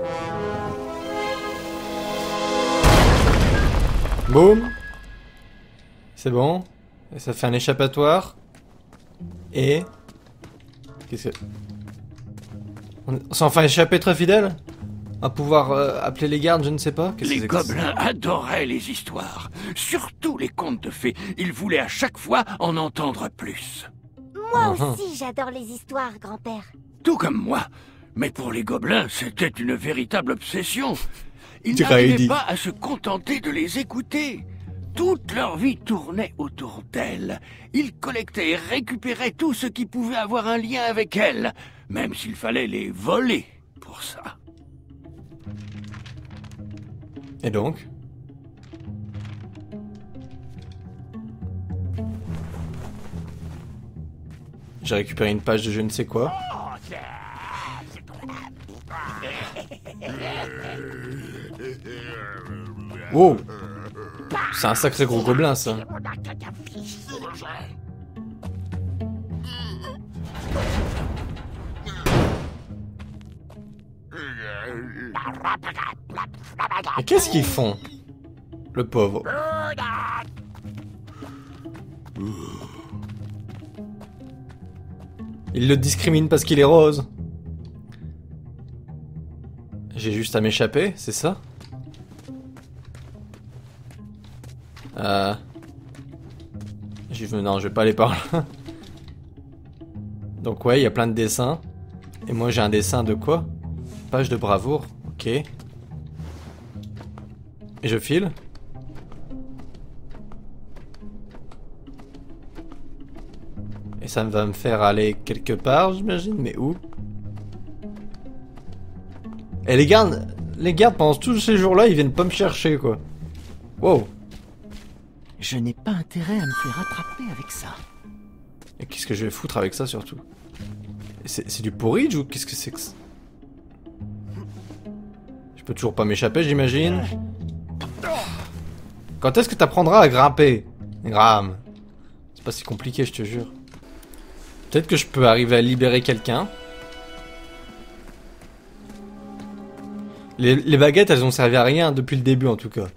S1: Boum. C'est bon. Et ça fait un échappatoire. Et... Qu'est-ce que... On on s'est enfin échappé très fidèle? À pouvoir euh, appeler les gardes, je ne sais pas. Qu'est-ce que
S2: Les
S1: c'est que ça?
S2: gobelins adoraient les histoires, surtout les contes de fées. Ils voulaient à chaque fois en entendre plus.
S4: Moi
S1: Mhm.
S4: aussi, j'adore les histoires, grand-père.
S2: Tout comme moi. Mais pour les gobelins, c'était une véritable obsession. Ils
S1: Dirait
S2: n'arrivaient
S1: Heidi.
S2: pas à se contenter de les écouter. Toute leur vie tournait autour d'elles. Ils collectaient et récupéraient tout ce qui pouvait avoir un lien avec elles, même s'il fallait les voler pour ça.
S1: Et donc? J'ai récupéré une page de je ne sais quoi. Wow! C'est un sacré gros gobelin, ça. Mais qu'est-ce qu'ils font? Le pauvre. Il le discrimine parce qu'il est rose. J'ai juste à m'échapper, c'est ça? Euh... J'y veux... Non, je vais pas aller par là. Donc ouais, il y a plein de dessins. Et moi j'ai un dessin de quoi? Page de bravoure, ok. Et je file. Et ça va me faire aller quelque part, j'imagine, mais où? Et les gardes, les gardes pendant tous ces jours-là, ils viennent pas me chercher, quoi. Wow.
S3: Je n'ai pas intérêt à me faire attraper avec ça.
S1: Et qu'est-ce que je vais foutre avec ça, surtout? C'est c'est du porridge ou qu'est-ce que c'est que ça? Je peux toujours pas m'échapper, j'imagine. Quand est-ce que t'apprendras à grimper, Graham? C'est pas si compliqué, je te jure. Peut-être que je peux arriver à libérer quelqu'un. Les, les baguettes, elles ont servi à rien depuis le début, en tout cas.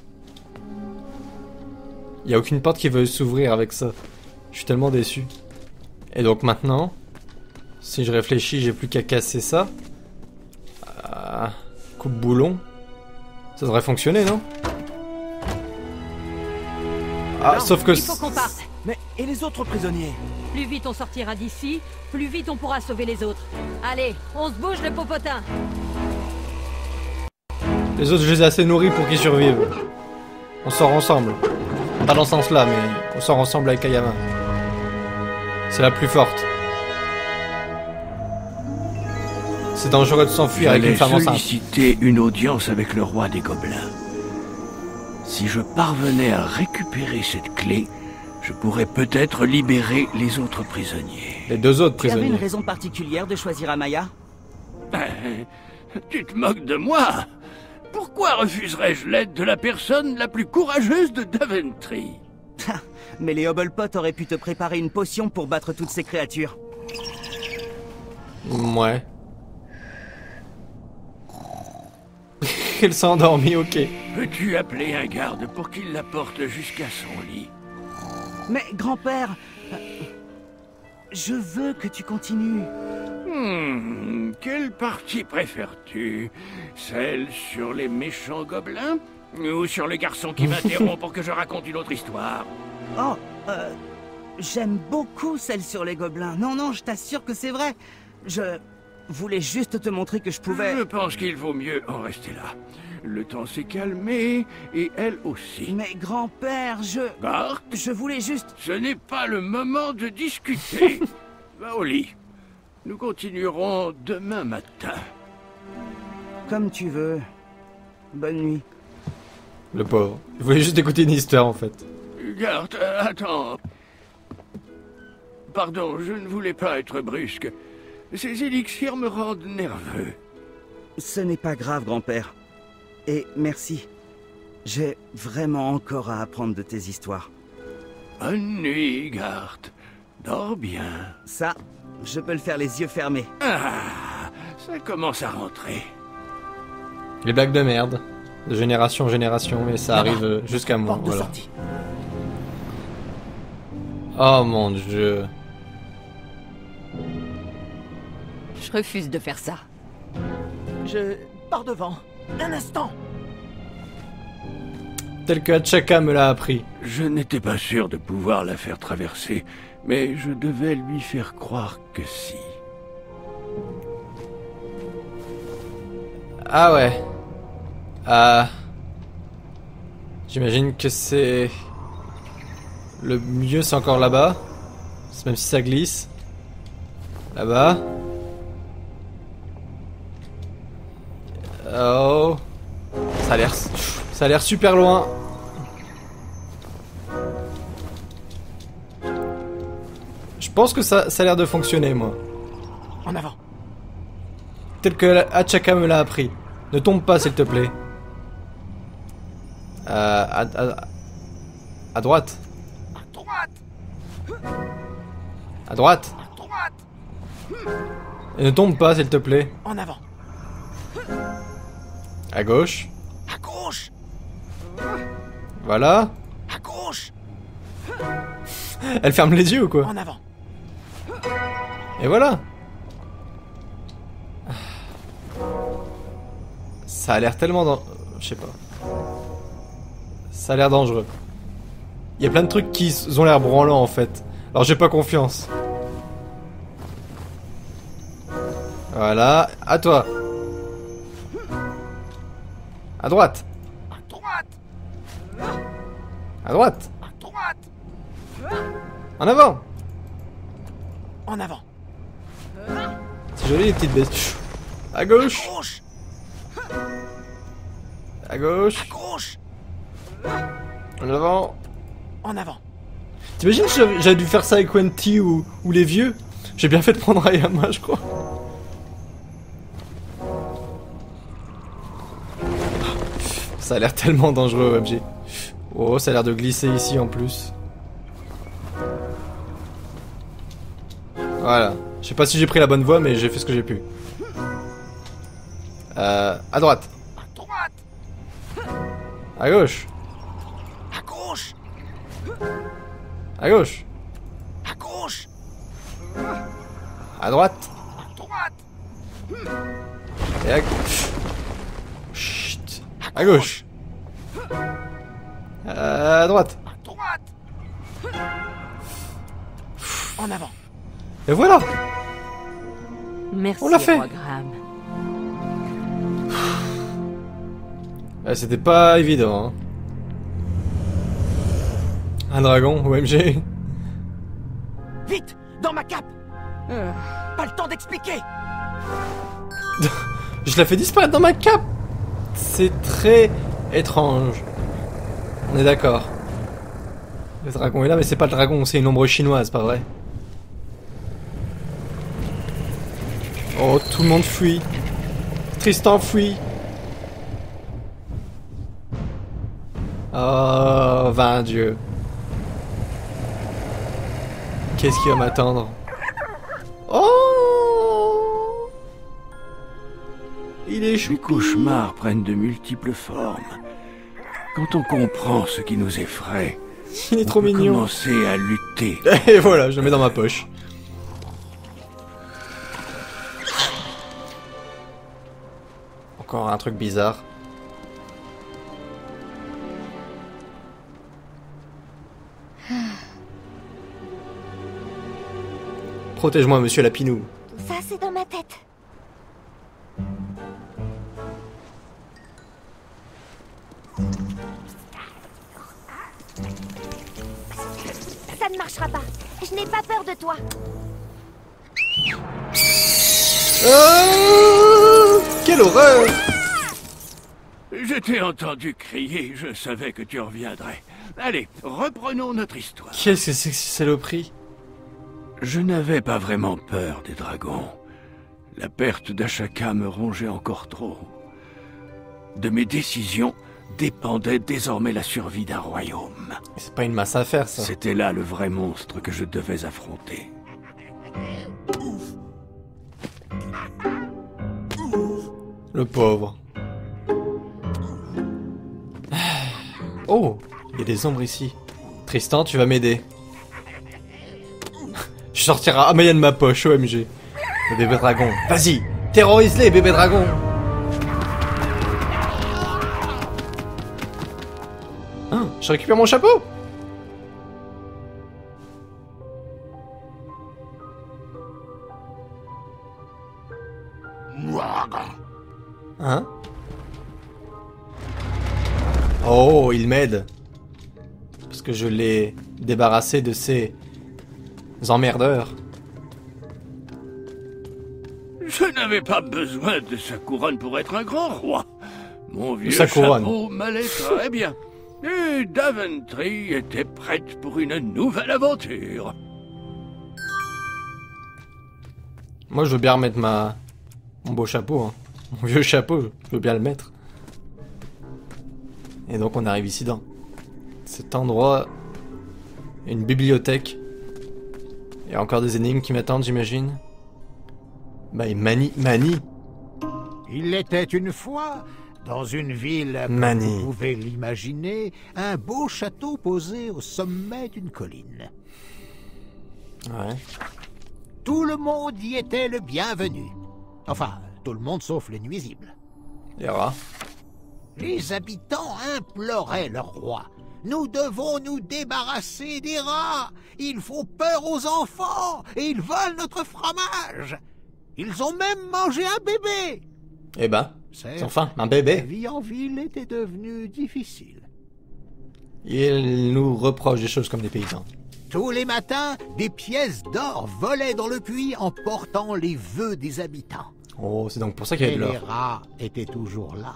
S1: Il y a aucune porte qui veut s'ouvrir avec ça. Je suis tellement déçu. Et donc maintenant, si je réfléchis, j'ai plus qu'à casser ça. Euh, coupe-boulon. Ça devrait fonctionner, non? Ah,
S8: Non,
S1: sauf que...
S8: il faut qu'on parte.
S3: Mais et les autres prisonniers?
S8: Plus vite on sortira d'ici, plus vite on pourra sauver les autres. Allez, on se bouge le popotin.
S1: Les autres, je les ai assez nourris pour qu'ils survivent. On sort ensemble. Pas dans ce sens-là, mais on sort ensemble avec Ayama. C'est la plus forte. C'est dangereux de s'enfuir avec une
S2: J'allais
S1: femme enceinte.
S2: solliciter une audience avec le roi des gobelins. Si je parvenais à récupérer cette clé, je pourrais peut-être libérer les autres prisonniers.
S1: Les deux autres
S3: Tu avais une
S1: prisonniers.
S3: raison particulière de choisir Amaya?
S2: Euh, tu te moques de moi? Pourquoi refuserais-je l'aide de la personne la plus courageuse de Daventry?
S11: Mais les Hobblepots auraient pu te préparer une potion pour battre toutes ces créatures.
S1: Ouais. Elle s'est endormie, ok.
S2: Peux-tu appeler un garde pour qu'il la porte jusqu'à son lit?
S11: Mais grand-père, euh, je veux que tu continues.
S2: Hmm, quelle partie préfères-tu? Celle sur les méchants gobelins? Ou sur le garçon qui m'interrompt pour que je raconte une autre histoire?
S11: Oh, euh, j'aime beaucoup celle sur les gobelins. Non, non, je t'assure que c'est vrai. Je voulais juste te montrer que je pouvais...
S2: Je pense qu'il vaut mieux en rester là. Le temps s'est calmé, et elle aussi.
S11: Mais grand-père, je...
S2: Garde,
S11: je voulais juste...
S2: ce n'est pas le moment de discuter. Va au lit. Nous continuerons demain matin.
S11: Comme tu veux. Bonne nuit.
S1: Le pauvre. Il voulait juste écouter une histoire, en fait.
S2: Garde, euh, attends. Pardon, je ne voulais pas être brusque. Ces élixirs me rendent nerveux.
S11: Ce n'est pas grave, grand-père. Et merci. J'ai vraiment encore à apprendre de tes histoires.
S2: Bonne nuit, Garde. Dors bien.
S11: Ça, je peux le faire les yeux fermés.
S2: Ah, ça commence à rentrer.
S1: Les blagues de merde. De génération en génération, mais ça arrive euh, jusqu'à moi,
S5: Porte de
S1: voilà.
S5: sortie.
S1: Oh mon dieu.
S8: Je refuse de faire ça.
S5: Je pars devant. Un instant.
S1: Tel que Hachaka me l'a appris.
S2: Je n'étais pas sûr de pouvoir la faire traverser, mais je devais lui faire croire que si.
S1: Ah ouais. Ah. J'imagine que c'est... Le mieux c'est encore là-bas. Même si ça glisse. Là-bas. Oh. Ça a l'air... Ça a l'air super loin. Je pense que ça, ça a l'air de fonctionner, moi.
S5: En avant.
S1: Tel que Hachaka me l'a appris. Ne tombe pas, s'il te plaît. Euh, à, à, à droite.
S3: À droite.
S1: À droite.
S3: À droite.
S1: Et ne tombe pas, s'il te plaît.
S5: En avant.
S1: À gauche.
S3: À gauche.
S1: Voilà.
S3: À gauche.
S1: Elle ferme les yeux ou quoi?
S5: En avant.
S1: Et voilà. Ça a l'air tellement dans... Je sais pas. Ça a l'air dangereux. Il y a plein de trucs qui ont l'air branlants en fait. Alors j'ai pas confiance. Voilà. À toi. À droite.
S3: À droite.
S1: À droite.
S3: À droite.
S1: En avant.
S5: En avant.
S1: C'est joli les petites bestes. À gauche.
S3: À gauche.
S1: À gauche.
S3: À gauche.
S1: En avant.
S5: En avant.
S1: T'imagines si j'avais j'avais dû faire ça avec Wenty ou, ou les vieux? J'ai bien fait de prendre Ayama, je crois. Ça a l'air tellement dangereux, O M G. Oh, ça a l'air de glisser ici en plus. Voilà. Je sais pas si j'ai pris la bonne voie, mais j'ai fait ce que j'ai pu. Euh, à droite.
S3: À droite.
S1: À gauche.
S3: À gauche.
S1: À gauche.
S3: À gauche.
S1: À droite.
S3: À droite.
S1: Et à... Chut. À gauche. Euh, à droite.
S3: À droite.
S5: En avant.
S1: Et voilà.
S8: Merci,
S1: On l'a fait.
S8: Roi Graham.
S1: Ouais, c'était pas évident, hein. Un dragon, O M G.
S5: Vite. Dans ma cape.
S8: Euh,
S5: Pas le temps d'expliquer.
S1: Je la fais disparaître dans ma cape. C'est très étrange. On est d'accord. Le dragon est là, mais c'est pas le dragon, c'est une ombre chinoise, pas vrai? Oh, tout le monde fuit. Tristan fuit. Oh, vingt dieu. Qu'est-ce qui va m'attendre? Oh! Il est choupi.
S2: Les cauchemars prennent de multiples formes. Quand on comprend ce qui nous effraie,
S1: il est trop
S2: on peut
S1: mignon.
S2: Commencer à lutter.
S1: Et voilà, je le mets dans ma poche. Encore un truc bizarre. Protège-moi, monsieur Lapinou.
S4: Tout ça, c'est dans ma tête. Ça ne marchera pas. Je n'ai pas peur de toi.
S1: Oh, quelle horreur!
S2: Je t'ai entendu crier, je savais que tu reviendrais. Allez, reprenons notre histoire.
S1: Qu'est-ce que c'est que ces saloperies?
S2: Je n'avais pas vraiment peur des dragons. La perte d'Ashaka me rongeait encore trop. De mes décisions dépendait désormais la survie d'un royaume.
S1: C'est pas une masse à faire, ça.
S2: C'était là le vrai monstre que je devais affronter.
S1: Le pauvre. Oh, il y a des ombres ici. Tristan, tu vas m'aider. Je sortirai Amaya de ma poche, O M G. Le bébé dragon. Vas-y, terrorise-les, bébé dragon. Hein, je récupère mon chapeau. Hein? Oh, il m'aide. Parce que je l'ai débarrassé de ces emmerdeurs.
S2: Je n'avais pas besoin de sa couronne pour être un grand roi. Mon vieux
S1: Sa couronne.
S2: chapeau m'allait très bien. Et Daventry était prête pour une nouvelle aventure.
S1: Moi, je veux bien remettre ma... mon beau chapeau. Hein. Mon vieux chapeau, je veux bien le mettre. Et donc, on arrive ici dans cet endroit. Une bibliothèque. Il y a encore des énigmes qui m'attendent, j'imagine. Bah, il manie... Manie.
S3: Il était une fois, dans une ville, comme
S1: Manie.
S3: vous pouvez l'imaginer, un beau château posé au sommet d'une colline.
S1: Ouais.
S3: Tout le monde y était le bienvenu. Enfin, tout le monde sauf les nuisibles.
S1: Les rats.
S3: Les habitants imploraient leur roi. Nous devons nous débarrasser des rats. Ils font peur aux enfants et ils volent notre fromage. Ils ont même mangé un bébé.
S1: Eh ben,
S3: C'est
S1: enfin, un
S3: La
S1: bébé.
S3: vie en ville était devenue difficile.
S1: Il nous reproche des choses comme des paysans.
S3: Tous les matins, des pièces d'or volaient dans le puits en portant les vœux des habitants.
S1: Oh, c'est donc pour ça qu'il y a
S3: Et
S1: de
S3: les
S1: l'or.
S3: rats étaient toujours là.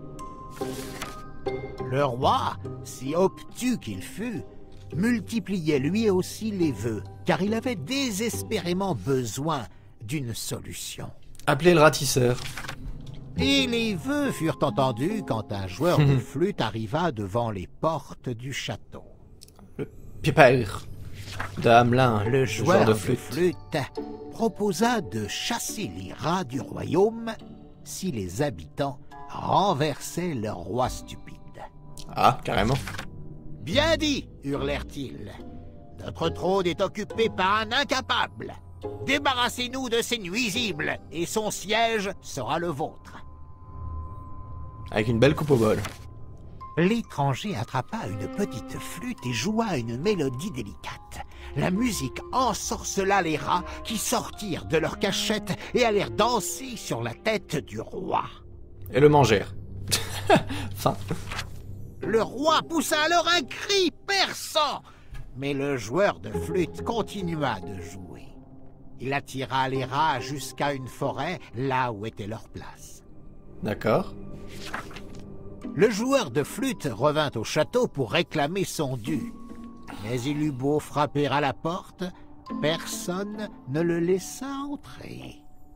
S3: Le roi, si obtus qu'il fût, multipliait lui aussi les vœux, car il avait désespérément besoin d'une solution.
S1: Appelez le ratisseur.
S3: Et les vœux furent entendus quand un joueur de flûte arriva devant les portes du château.
S1: Piper de Hamelin,
S3: Le joueur
S1: de
S3: de
S1: flûte.
S3: flûte proposa de chasser les rats du royaume si les habitants renversaient leur roi stupide.
S1: Ah, carrément.
S3: Bien dit, hurlèrent-ils. Notre trône est occupé par un incapable. Débarrassez-nous de ces nuisibles et son siège sera le vôtre.
S1: Avec une belle coupe au bol.
S3: L'étranger attrapa une petite flûte et joua une mélodie délicate. La musique ensorcela les rats qui sortirent de leur cachette et allèrent danser sur la tête du roi.
S1: Et le mangèrent. Enfin.
S3: Le roi poussa alors un cri perçant, mais le joueur de flûte continua de jouer. Il attira les rats jusqu'à une forêt, là où était leur place.
S1: D'accord.
S3: Le joueur de flûte revint au château pour réclamer son dû. Mais il eut beau frapper à la porte, personne ne le laissa entrer.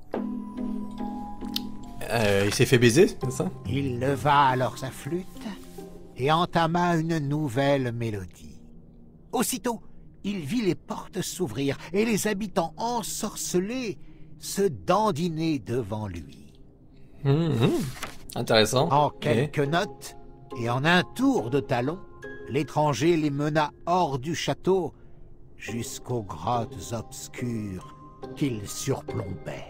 S1: Euh, il s'est fait baiser, c'est ça?
S3: Il leva alors sa flûte et entama une nouvelle mélodie. Aussitôt, il vit les portes s'ouvrir et les habitants ensorcelés se dandiner devant lui.
S1: Mmh, mmh. Intéressant.
S3: En
S1: Okay.
S3: quelques notes et en un tour de talon, l'étranger les mena hors du château jusqu'aux grottes obscures qu'il surplombait.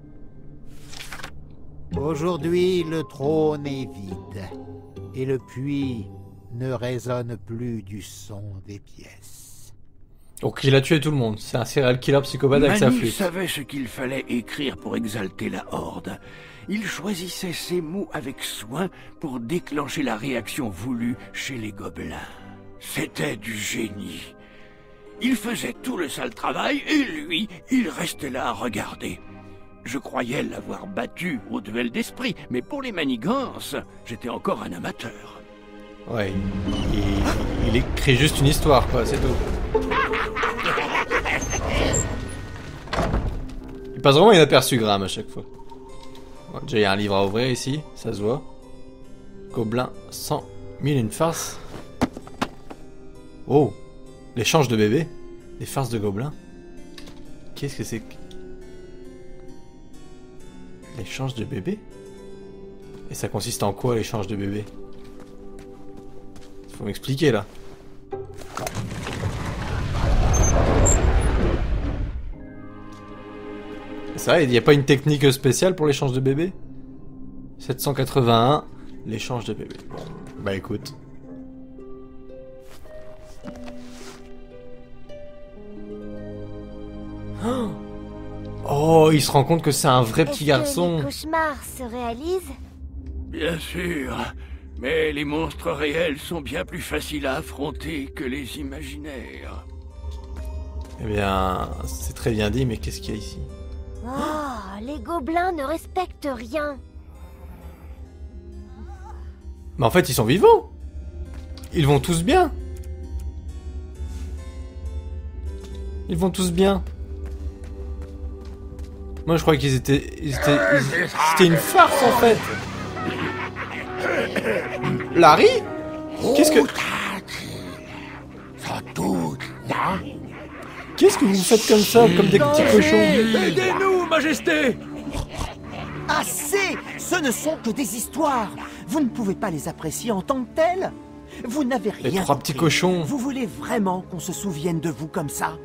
S3: Aujourd'hui, le trône est vide et le puits ne résonne plus du son des pièces.
S1: Donc il a tué tout le monde. C'est un serial killer psychopathe avec sa
S2: Mani
S1: flûte.
S2: savait ce qu'il fallait écrire pour exalter la Horde. Il choisissait ses mots avec soin pour déclencher la réaction voulue chez les gobelins. C'était du génie. Il faisait tout le sale travail et lui, il restait là à regarder. Je croyais l'avoir battu au duel d'esprit, mais pour les manigances, j'étais encore un amateur.
S1: Ouais, il, il écrit juste une histoire, quoi, c'est tout. Il passe vraiment inaperçu, Graham, à chaque fois. Bon, déjà, il y a un livre à ouvrir ici, ça se voit. Gobelin cent mille et une farces. Oh, l'échange de bébés. Les farces de gobelins. Qu'est-ce que c'est que... L'échange de bébés? Et ça consiste en quoi, l'échange de bébés? Faut m'expliquer, là. C'est vrai, il n'y a pas une technique spéciale pour l'échange de bébés? sept cent quatre-vingt-un, l'échange de bébés. Bon, bah écoute. Oh, il se rend compte que c'est un vrai petit garçon.
S4: Les cauchemars se réalisent?
S2: Bien sûr, mais les monstres réels sont bien plus faciles à affronter que les imaginaires.
S1: Eh bien, c'est très bien dit, mais qu'est-ce qu'il y a ici?
S4: Oh, les gobelins ne respectent rien.
S1: Mais en fait, ils sont vivants. Ils vont tous bien. Ils vont tous bien. Moi, je crois qu'ils étaient... Ils étaient... ils- C'était une farce, en fait. Larry? Qu'est-ce que... Qu'est-ce que vous faites comme ça, comme des petits cochons?
S6: Aidez-nous, Majesté!
S11: Assez! Ce ne sont que des histoires. Vous ne pouvez pas les apprécier en tant que telles. Vous n'avez rien
S1: Les trois
S11: compris.
S1: petits cochons.
S11: Vous voulez vraiment qu'on se souvienne de vous comme ça?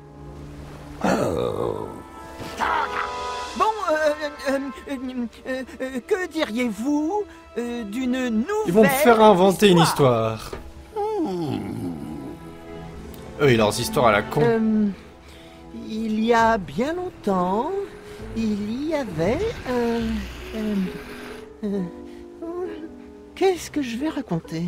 S11: Bon, euh, euh, euh, euh, euh, que diriez-vous euh, d'une nouvelle...
S1: Ils vont me faire inventer une histoire. Eux et leurs histoires à la con.
S11: Euh, il y a bien longtemps, il y avait un... euh, euh, Qu'est-ce que je vais raconter?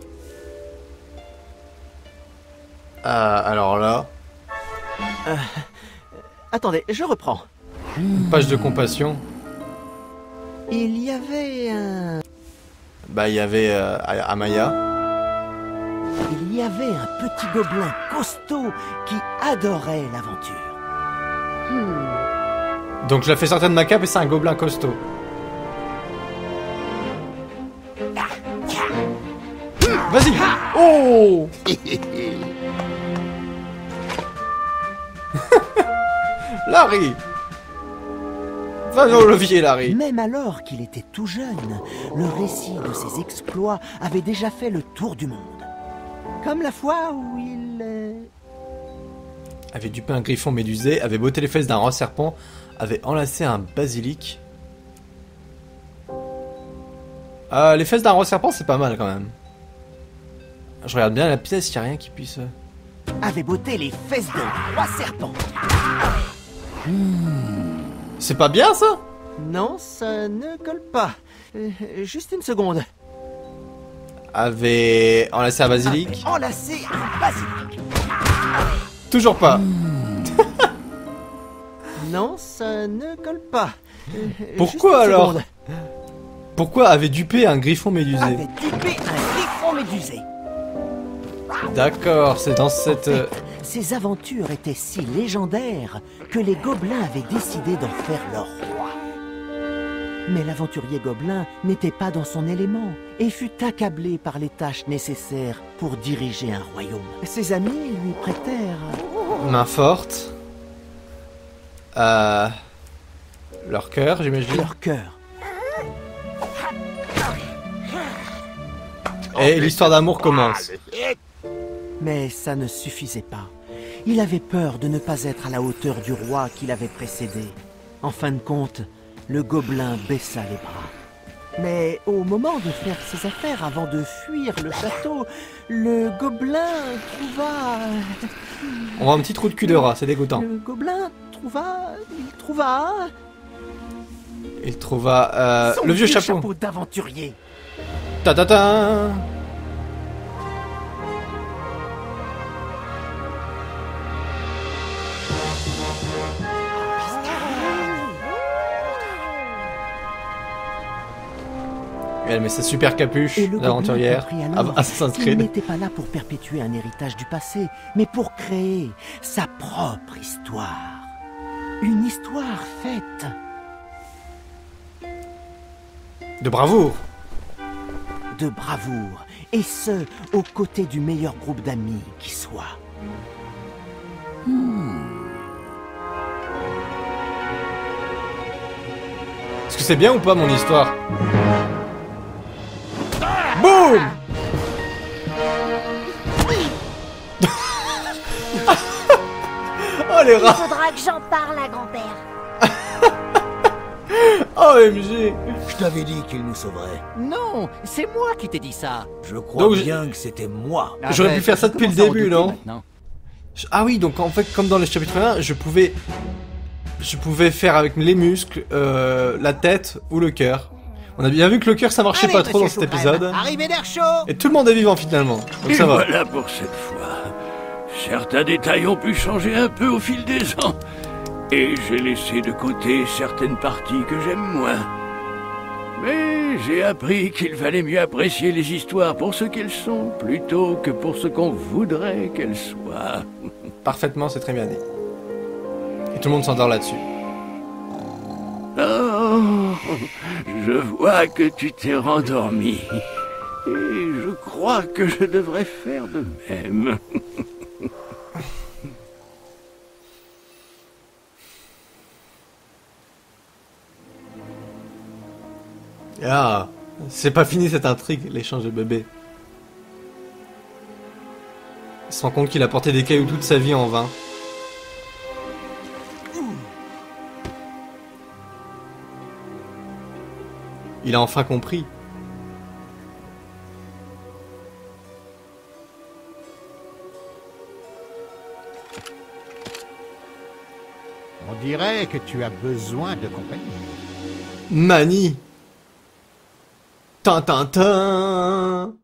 S1: Ah, alors là...
S11: Euh, attendez, je reprends.
S1: Une page de compassion.
S11: Il y avait un...
S1: Bah, il y avait euh, Amaya.
S11: Il y avait un petit gobelin costaud qui adorait l'aventure.
S10: Hmm.
S1: Donc je la fais sortir de ma cape et c'est un gobelin costaud. Vas-y. Oh. Larry. Va dans le Larry.
S11: Même alors qu'il était tout jeune, le récit de ses exploits avait déjà fait le tour du monde. Comme la fois où il... euh,
S1: Avait dupé un griffon médusé, avait botté les fesses d'un roi serpent, avait enlacé un basilic. Euh, les fesses d'un roi serpent, c'est pas mal quand même. Je regarde bien la pièce, il n'y a rien qui puisse...
S11: avait botté les fesses d'un roi serpent.
S1: C'est pas bien ça?
S11: Non, ça ne colle pas. Euh, juste une seconde.
S1: Avait enlacé un basilic.
S11: Enlacé un basilic.
S1: Toujours pas.
S11: Non, ça ne colle pas. Euh,
S1: Pourquoi
S11: juste une
S1: alors?
S11: seconde.
S1: Pourquoi avait dupé un griffon médusé?
S11: Avait dupé un griffon médusé.
S1: D'accord, c'est dans cette...
S11: En fait, ces aventures étaient si légendaires que les gobelins avaient décidé d'en faire leur roi. Mais l'aventurier gobelin n'était pas dans son élément et fut accablé par les tâches nécessaires pour diriger un royaume. Ses amis lui prêtèrent...
S1: Main forte. Euh... Leur cœur, j'imagine.
S11: Leur cœur.
S1: Et l'histoire d'amour commence.
S11: Mais ça ne suffisait pas. Il avait peur de ne pas être à la hauteur du roi qui l'avait précédé. En fin de compte, le gobelin baissa les bras. Mais au moment de faire ses affaires avant de fuir le château, le gobelin trouva...
S1: On voit un petit trou de cul de rat, c'est dégoûtant.
S11: Le gobelin trouva... Il trouva...
S1: Il trouva euh,
S11: Son
S1: le vieux
S11: vieux
S1: chapeau.
S11: chapeau d'aventurier.
S1: Ta ta ta. Elle met sa super capuche d'aventurière. Assassin's
S11: Il
S1: Creed.
S11: n'était pas là pour perpétuer un héritage du passé, mais pour créer sa propre histoire. Une histoire faite
S1: de bravoure.
S11: De bravoure, et ce, aux côtés du meilleur groupe d'amis qui soit.
S1: Hmm. Est-ce que c'est bien ou pas mon histoire? Boum. Oh les
S4: Il
S1: rats.
S4: faudra que j'en parle à grand-père.
S1: O M G.
S9: Je t'avais dit qu'il nous sauverait.
S5: Non, c'est moi qui t'ai dit ça.
S9: Je crois
S1: Donc,
S9: bien que c'était moi.
S1: J'aurais pu faire ça depuis le
S5: commence à en
S1: début,
S5: douter
S1: non?
S5: maintenant.
S1: Ah oui, donc en fait, comme dans le chapitre un, je pouvais... Je pouvais faire avec les muscles, euh, la tête ou le cœur. On a bien vu que le cœur, ça marchait
S3: Allez,
S1: pas trop dans
S3: monsieur
S1: cet
S3: Choucrème,
S1: épisode.
S3: arrivez d'air chaud.
S1: Et tout le monde est vivant finalement. Donc
S2: Et
S1: ça va.
S2: voilà pour cette fois. Certains détails ont pu changer un peu au fil des ans. Et j'ai laissé de côté certaines parties que j'aime moins. Mais j'ai appris qu'il valait mieux apprécier les histoires pour ce qu'elles sont, plutôt que pour ce qu'on voudrait qu'elles soient.
S1: Parfaitement, c'est très bien dit. Et tout le monde s'endort là-dessus.
S2: Oh, je vois que tu t'es rendormi. Et je crois que je devrais faire de même.
S1: Ah, c'est pas fini cette intrigue, l'échange de bébés. Il se rend compte qu'il a porté des cailloux toute sa vie en vain. Il a enfin compris.
S3: On dirait que tu as besoin de compagnie.
S1: Mani. Tintintin.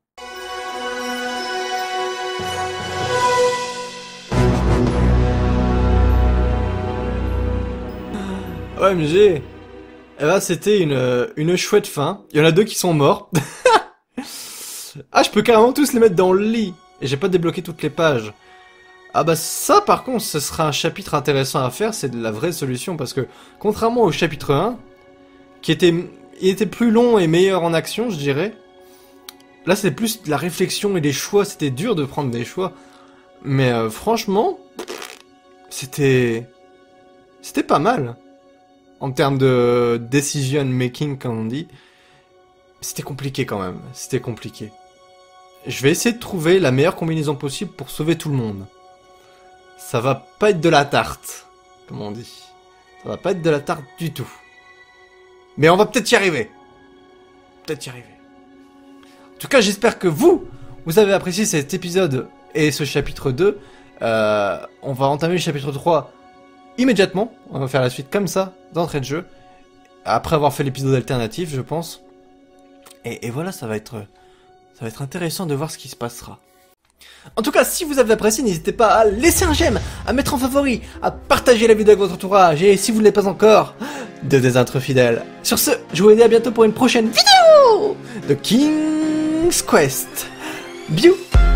S1: O M G. Eh ben, c'était une, une chouette fin. Il y en a deux qui sont morts. Ah, je peux carrément tous les mettre dans le lit. Et j'ai pas débloqué toutes les pages. Ah bah ça, par contre, ce sera un chapitre intéressant à faire. C'est de la vraie solution. Parce que, contrairement au chapitre un, qui était, il était plus long et meilleur en action, je dirais. Là, c'est plus de la réflexion et des choix. C'était dur de prendre des choix. Mais euh, franchement, c'était... C'était pas mal. En termes de decision making, comme on dit. C'était compliqué quand même. C'était compliqué. Je vais essayer de trouver la meilleure combinaison possible pour sauver tout le monde. Ça va pas être de la tarte, comme on dit. Ça va pas être de la tarte du tout. Mais on va peut-être y arriver. Peut-être y arriver. En tout cas, j'espère que vous, vous avez apprécié cet épisode et ce chapitre deux. Euh, on va entamer le chapitre trois immédiatement. On va faire la suite comme ça, d'entrée de jeu. Après avoir fait l'épisode alternatif, je pense. Et, et voilà, ça va être... Ça va être intéressant de voir ce qui se passera. En tout cas, si vous avez apprécié, n'hésitez pas à laisser un j'aime, à mettre en favori, à partager la vidéo avec votre entourage, et si vous ne l'êtes pas encore, de des intres fidèles. Sur ce, je vous dis à bientôt pour une prochaine vidéo de King's Quest. Biou!